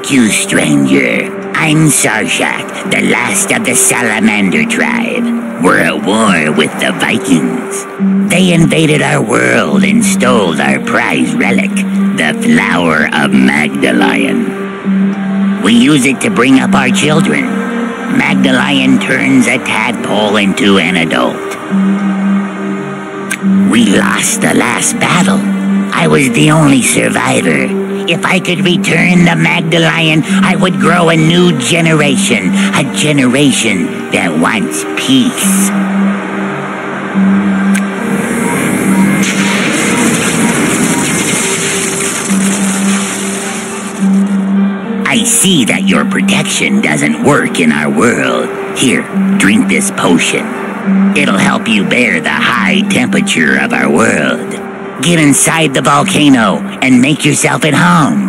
Thank you, stranger. I'm Sarshak, the last of the Salamander tribe. We're at war with the Vikings. They invaded our world and stole our prize relic, the Flower of Magdalion. We use it to bring up our children. Magdalion turns a tadpole into an adult. We lost the last battle. I was the only survivor. If I could return the Magdalion, I would grow a new generation. A generation that wants peace. I see that your protection doesn't work in our world. Here, drink this potion. It'll help you bear the high temperature of our world. Get inside the volcano and make yourself at home.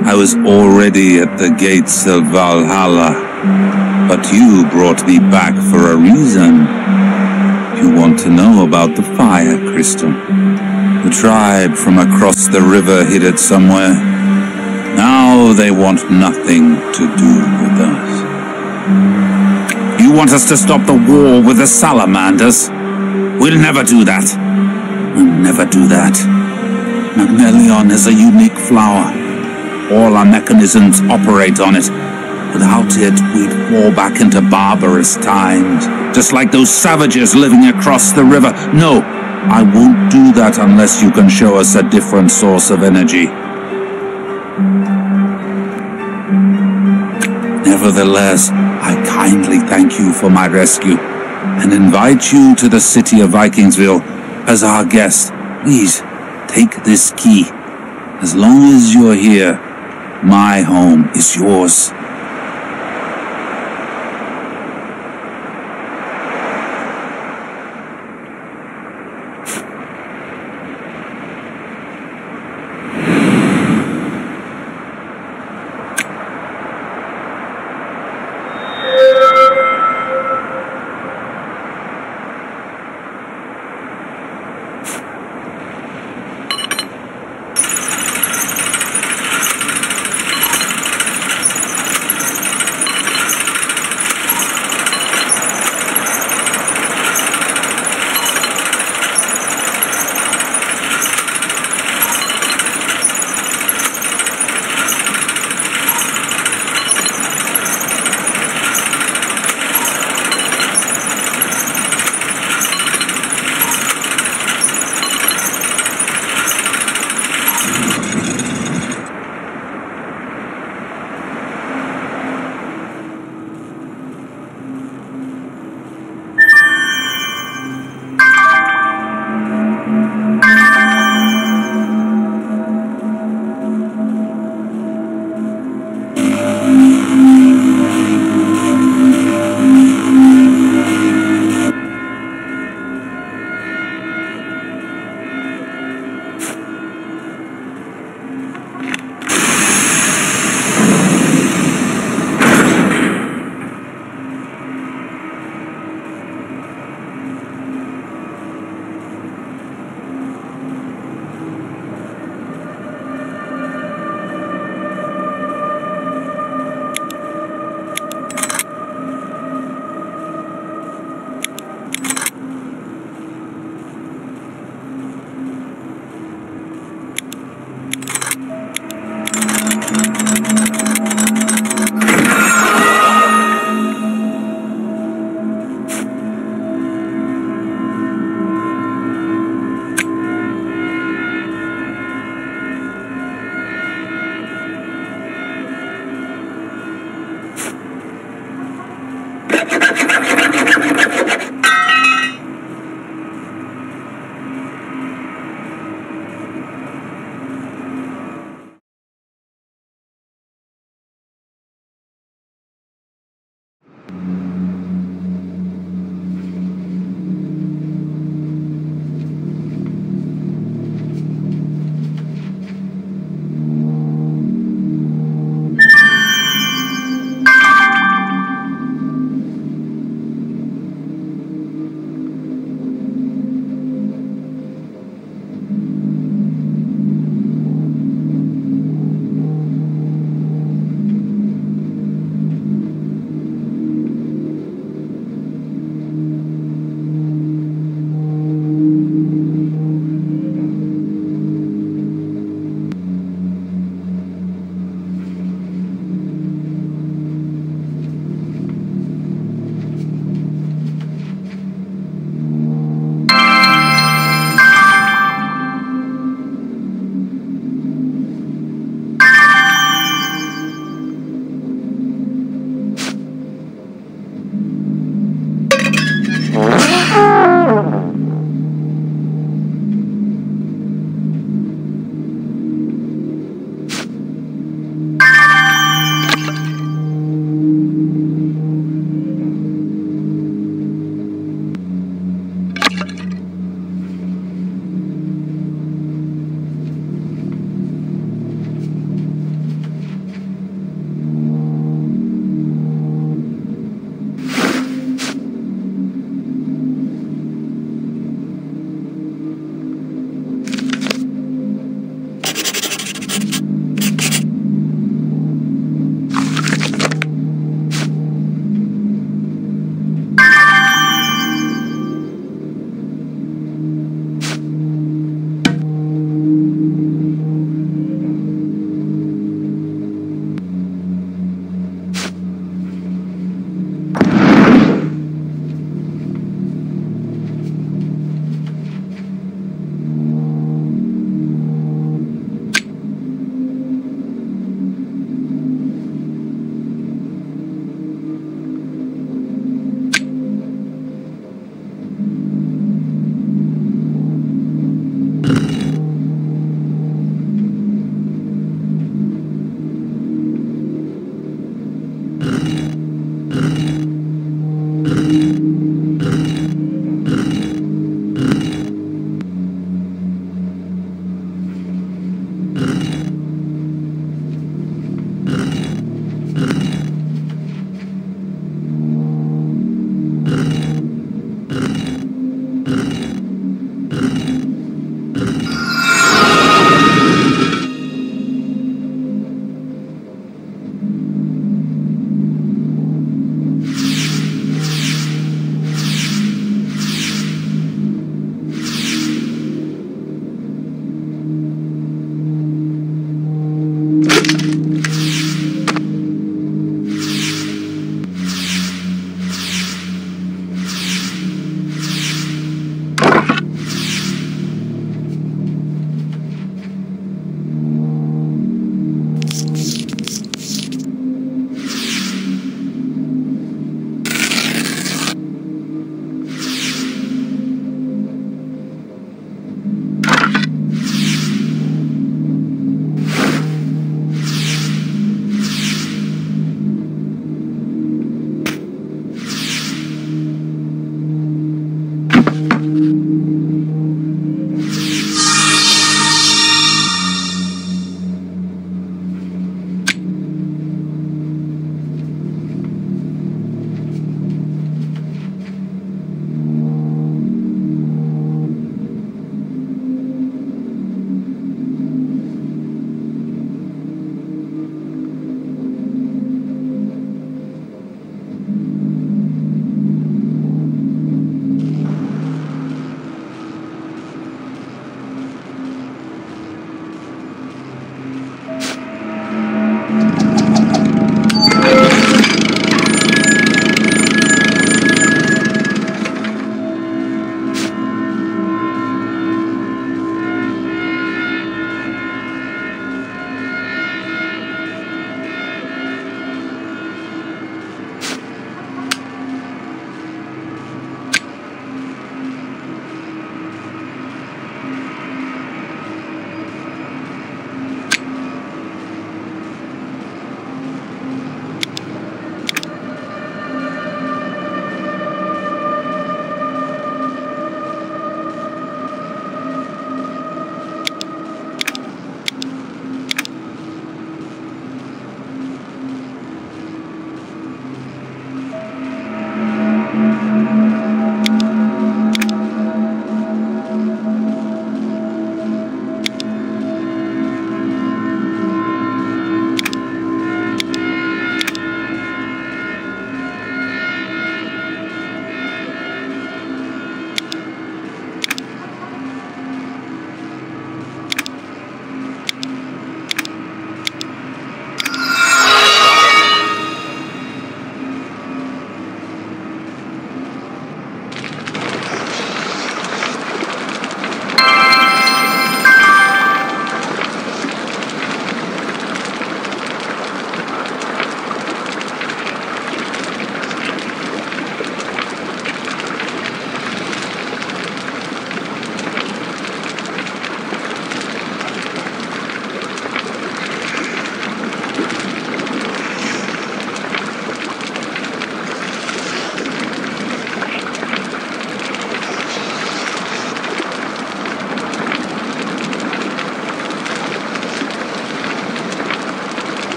I was already at the gates of Valhalla, but you brought me back for a reason. You want to know about the fire crystal. The tribe from across the river hid it somewhere. Now they want nothing to do with us. You want us to stop the war with the salamanders? We'll never do that. We'll never do that. Magnelion is a unique flower. All our mechanisms operate on it. Without it, we'd fall back into barbarous times, just like those savages living across the river. No, I won't do that unless you can show us a different source of energy. Nevertheless, I kindly thank you for my rescue, and invite you to the city of Vikingsville as our guest. Please, take this key. As long as you're here, my home is yours.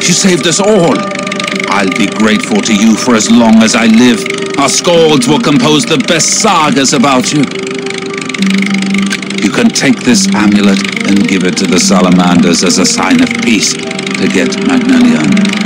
You saved us all. I'll be grateful to you for as long as I live. Our skalds will compose the best sagas about you. You can take this amulet and give it to the salamanders as a sign of peace to get Magnelion.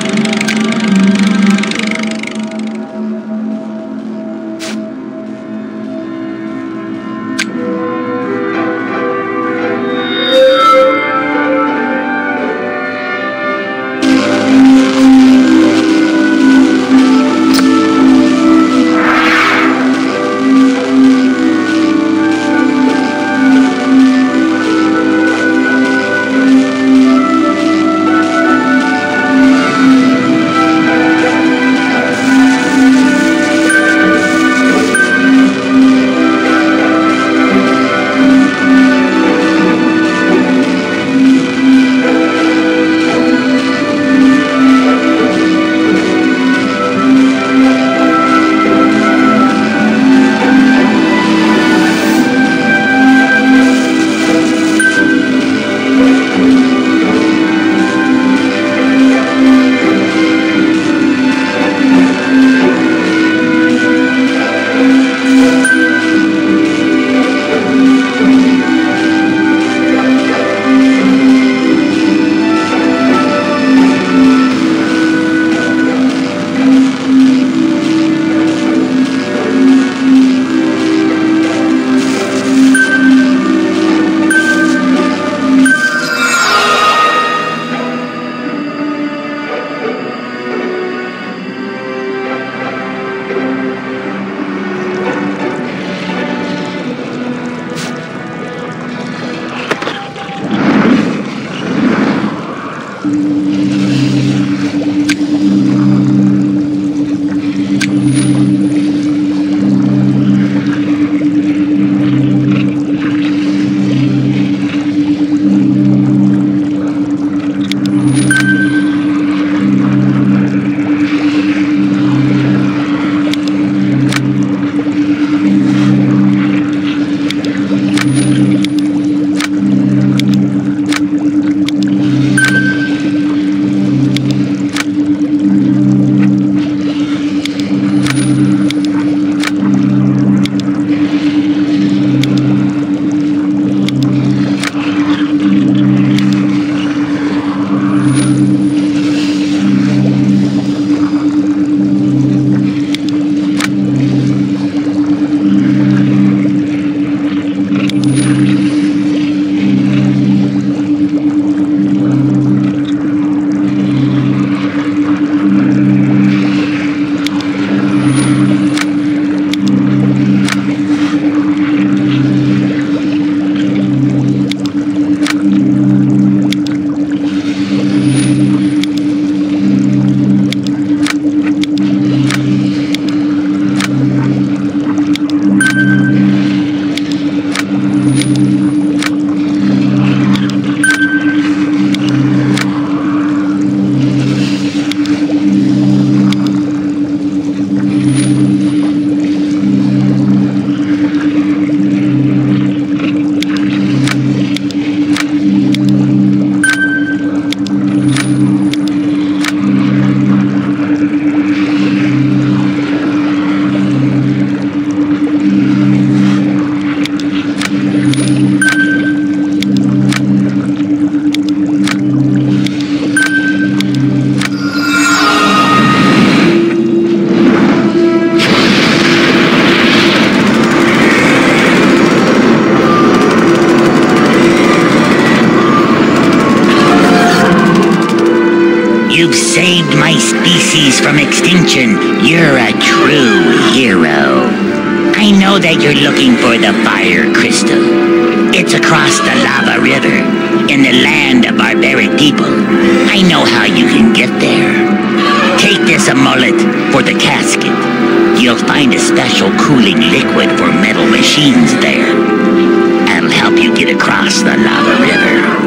You've saved my species from extinction. You're a true hero. I know that you're looking for the fire crystal. It's across the lava river, in the land of barbaric people. I know how you can get there. Take this amulet for the casket. You'll find a special cooling liquid for metal machines there. That'll help you get across the lava river.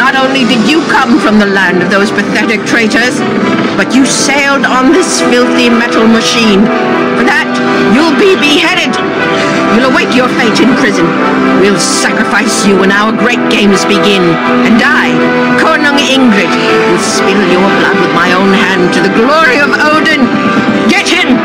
Not only did you come from the land of those pathetic traitors, but you sailed on this filthy metal machine. For that, you'll be beheaded. You'll await your fate in prison. We'll sacrifice you when our great games begin. And I, Konung Ingrid, will spill your blood with my own hand to the glory of Odin. Get him!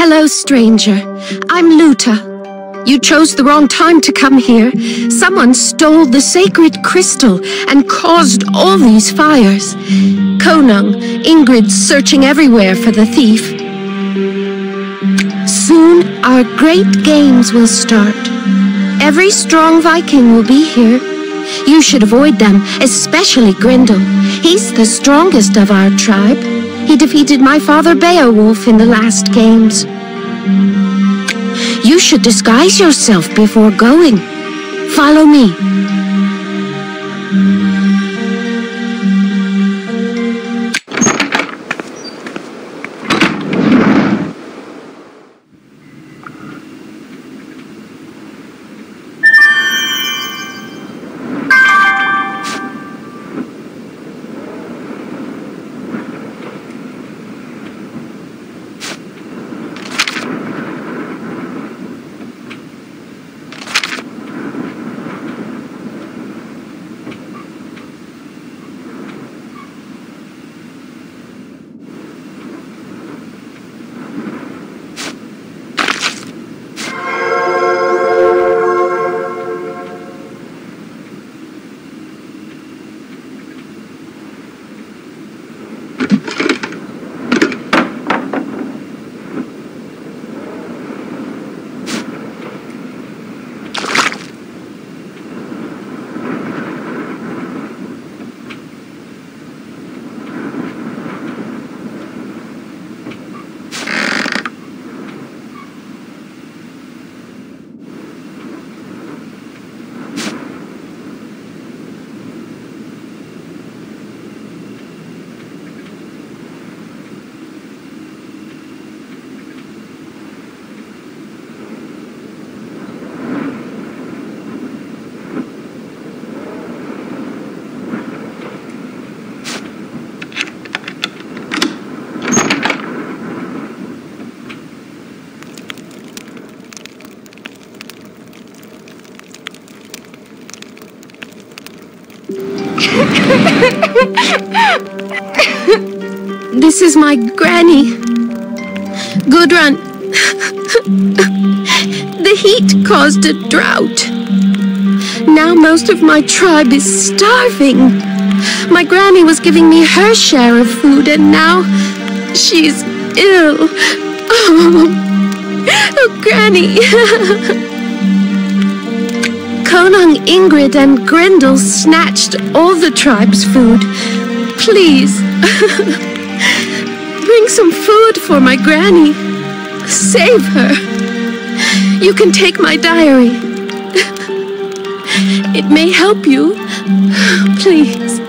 Hello, stranger. I'm Luta. You chose the wrong time to come here. Someone stole the sacred crystal and caused all these fires. Konung, Ingrid's searching everywhere for the thief. Soon, our great games will start. Every strong Viking will be here. You should avoid them, especially Grendel. He's the strongest of our tribe. He defeated my father Beowulf in the last games. You should disguise yourself before going. Follow me. This is my granny. Gudrun. The heat caused a drought. Now most of my tribe is starving. My granny was giving me her share of food, and now she's ill. Oh, Granny. Konung, Ingrid, and Grendel snatched all the tribe's food. Please, bring some food for my granny. Save her. You can take my diary. It may help you. Please.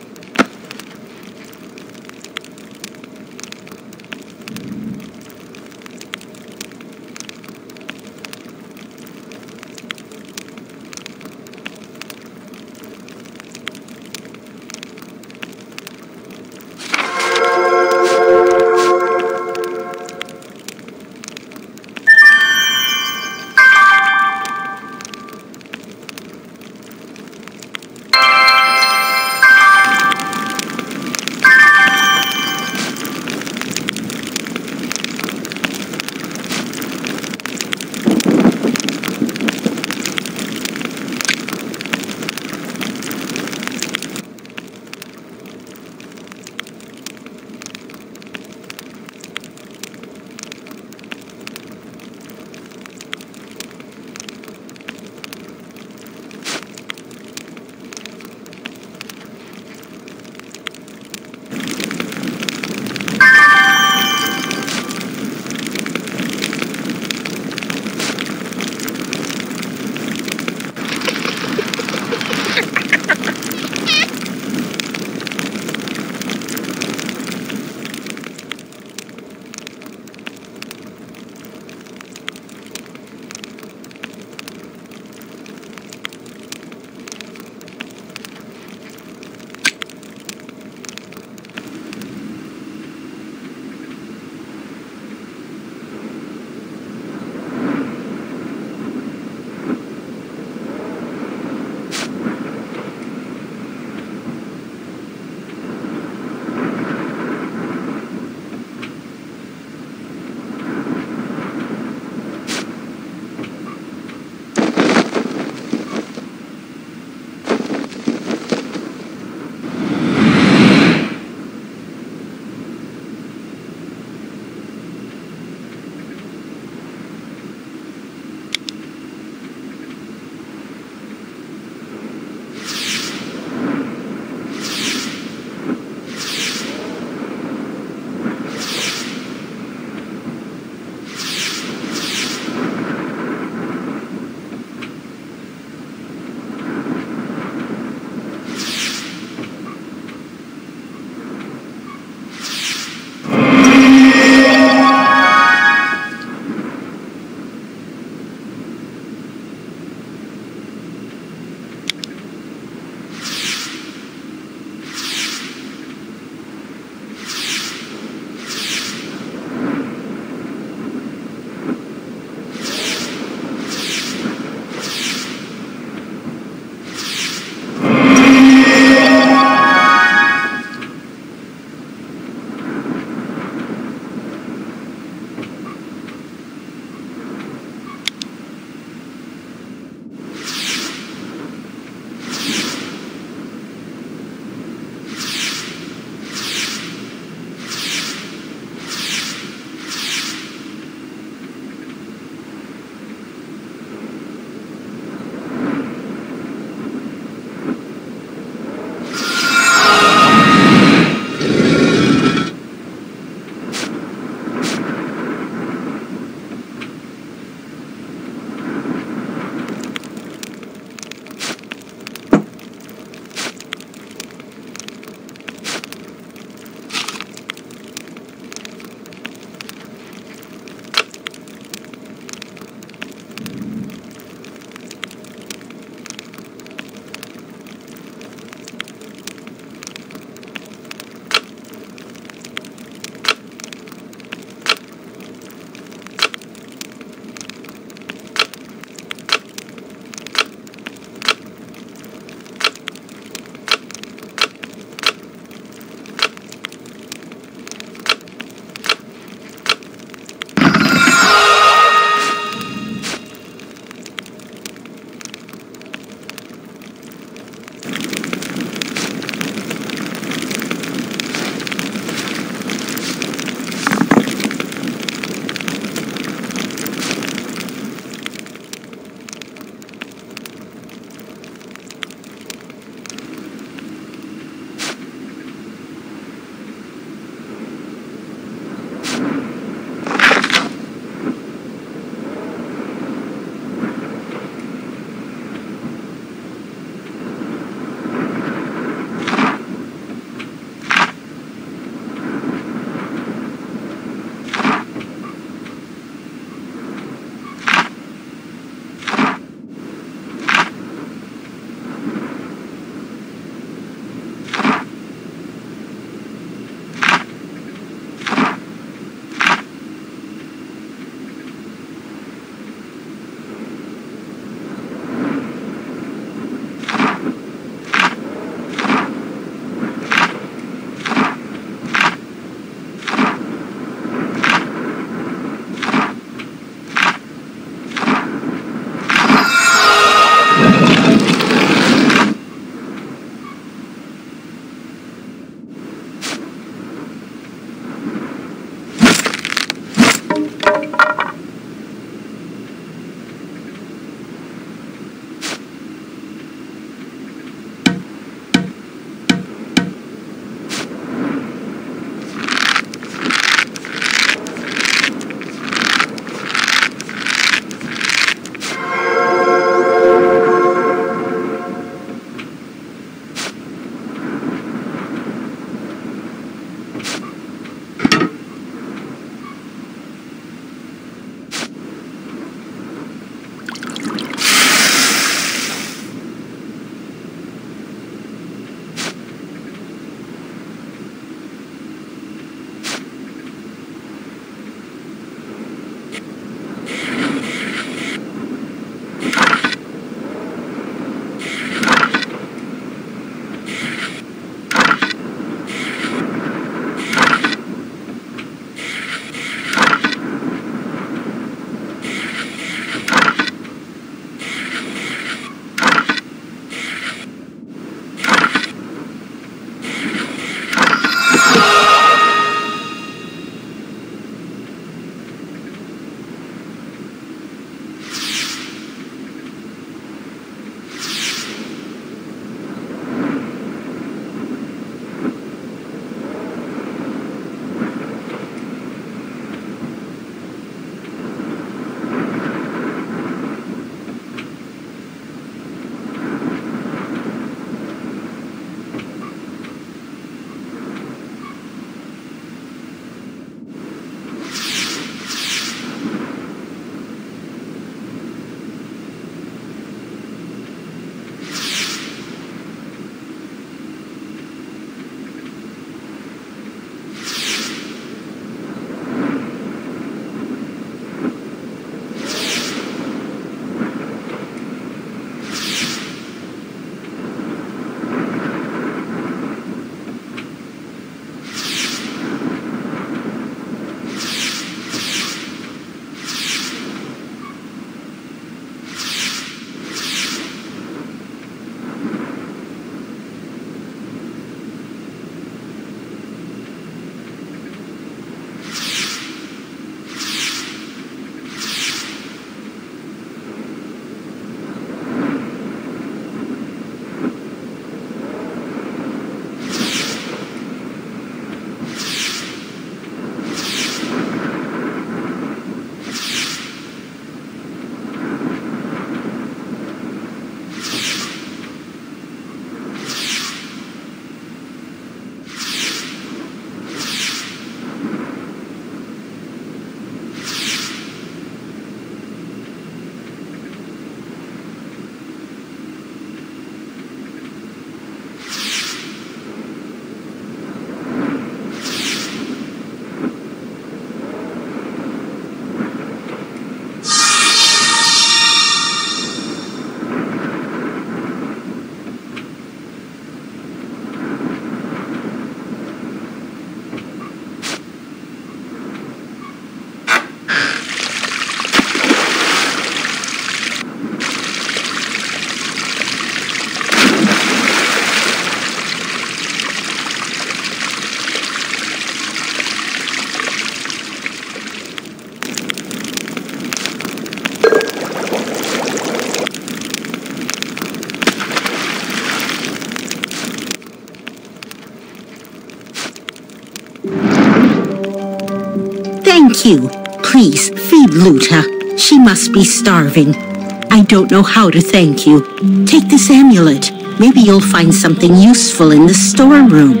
Thank you. Please, feed Luta. She must be starving. I don't know how to thank you. Take this amulet. Maybe you'll find something useful in the storeroom.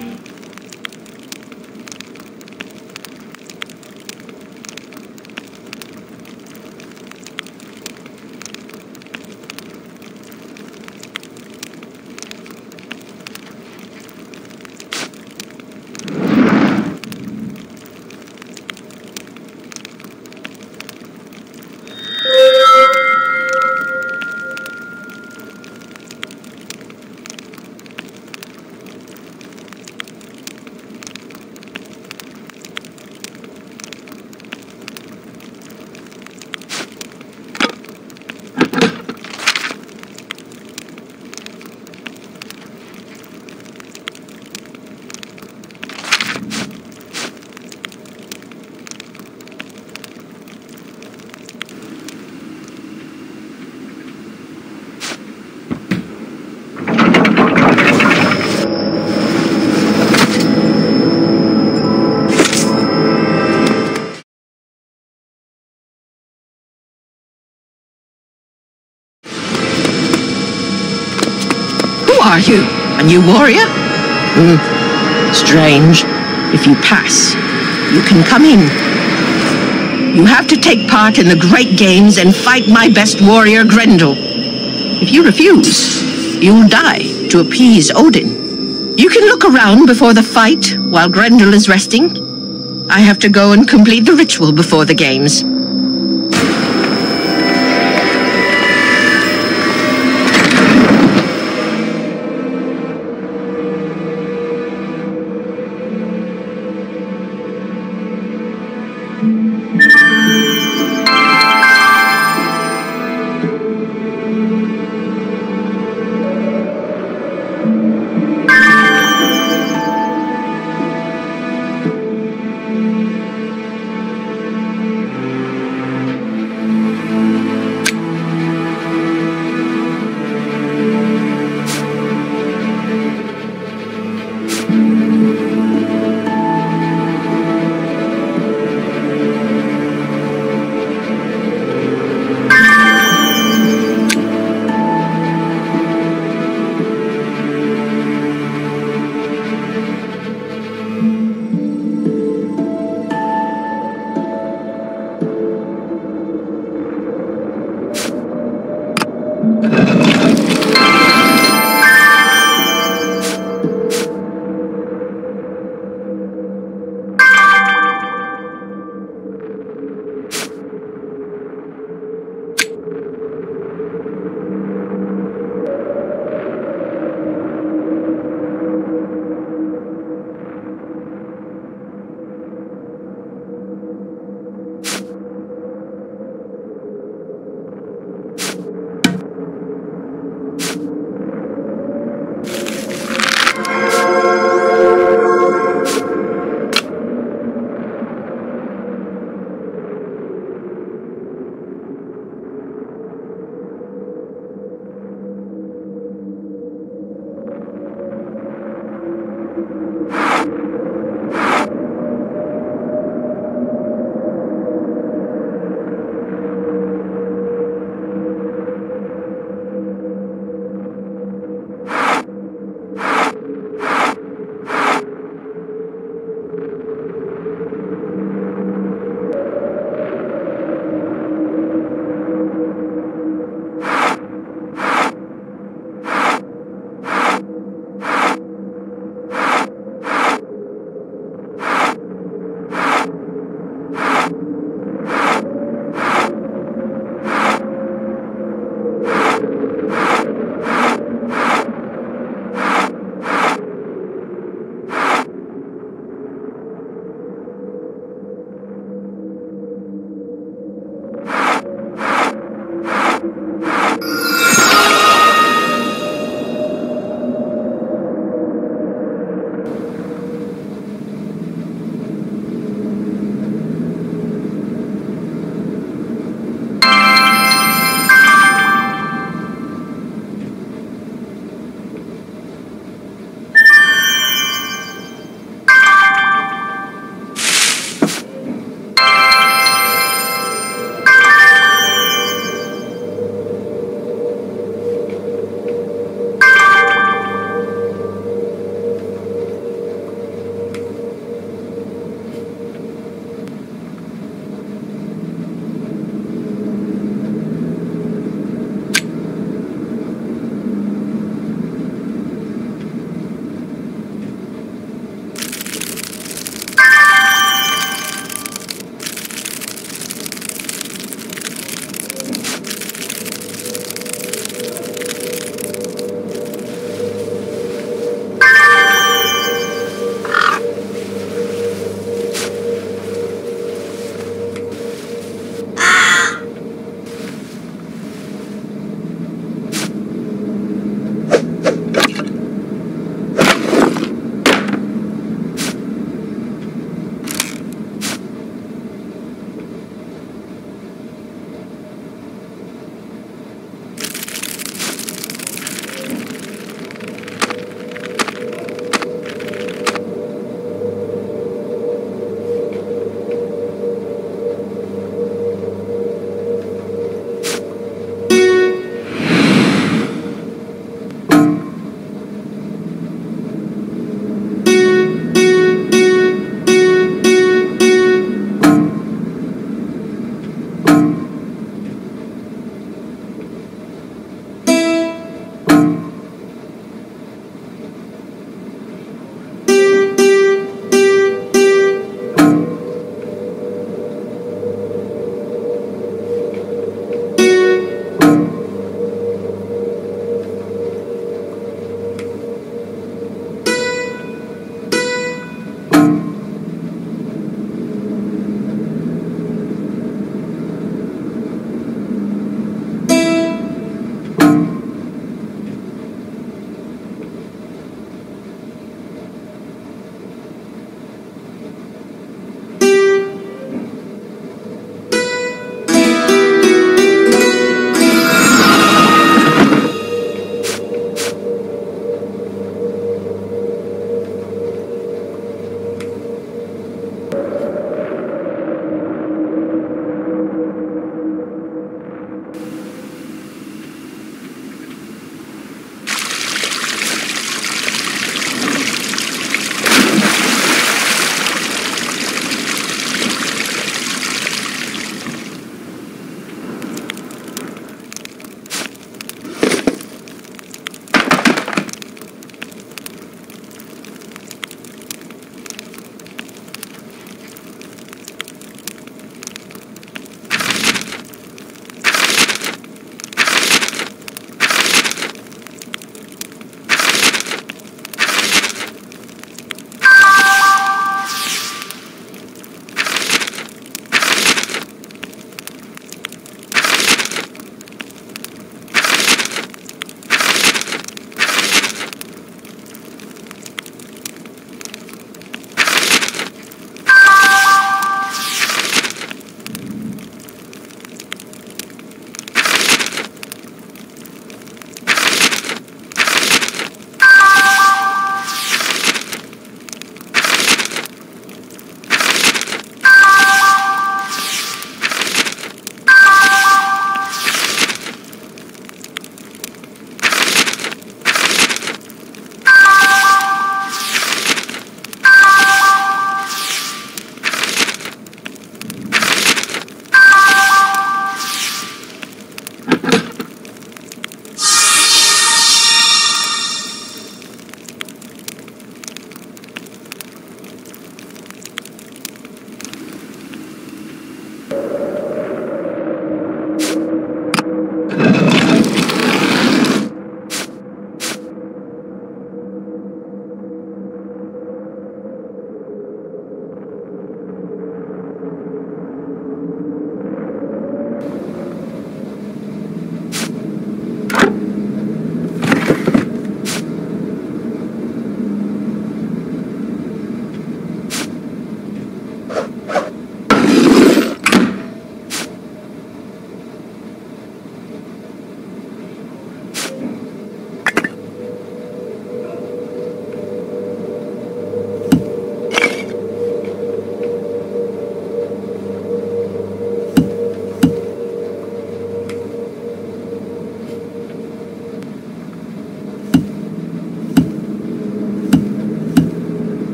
Are you a new warrior? Strange. If you pass, you can come in. You have to take part in the great games and fight my best warrior, Grendel. If you refuse, you'll die to appease Odin. You can look around before the fight while Grendel is resting. I have to go and complete the ritual before the games.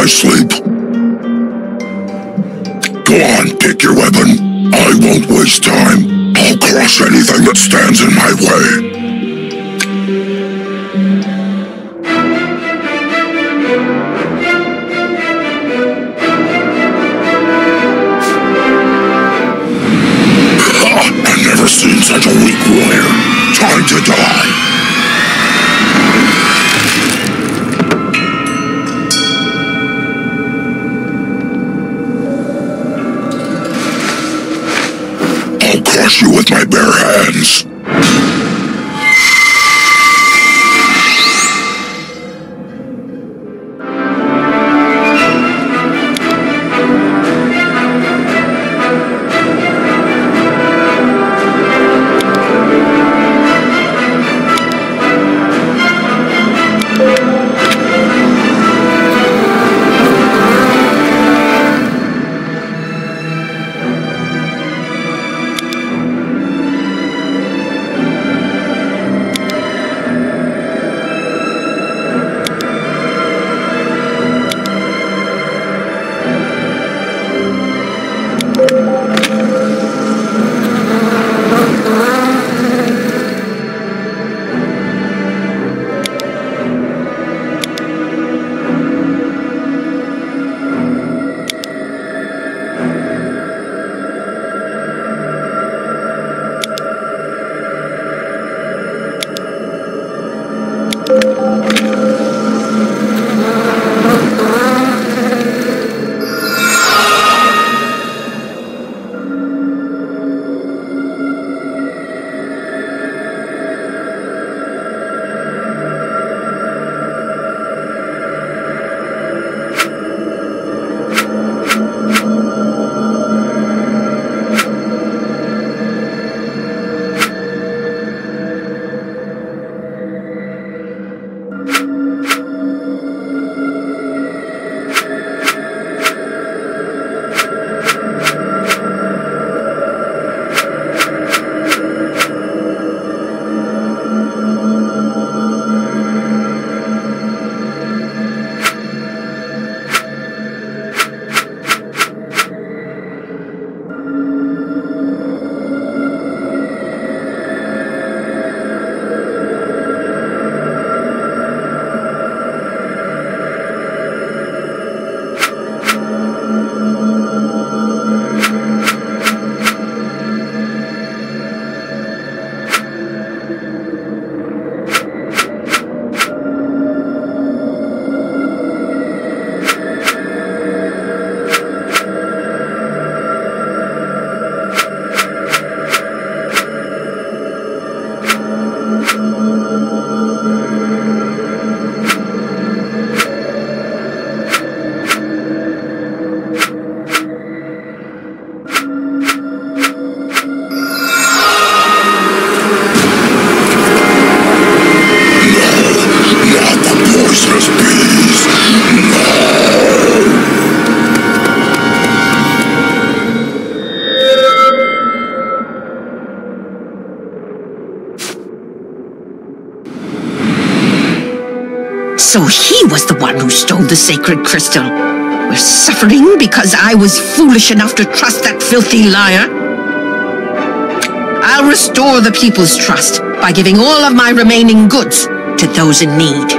my sleep. Go on, pick your weapon. I won't waste time. I'll crush anything that stands in my way. I've never seen such a weak warrior. Time to die. I'll crush you with my bare hands. So he was the one who stole the sacred crystal. We're suffering because I was foolish enough to trust that filthy liar. I'll restore the people's trust by giving all of my remaining goods to those in need.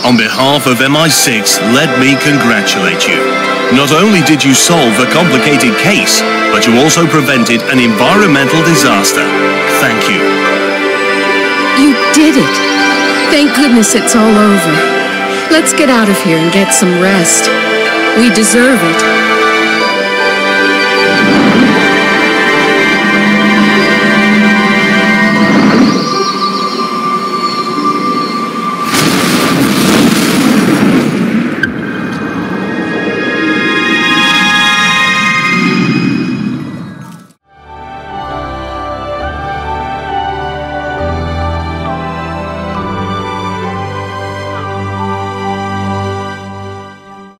On behalf of MI6, let me congratulate you. Not only did you solve a complicated case, but you also prevented an environmental disaster. Thank you. You did it. Thank goodness it's all over. Let's get out of here and get some rest. We deserve it.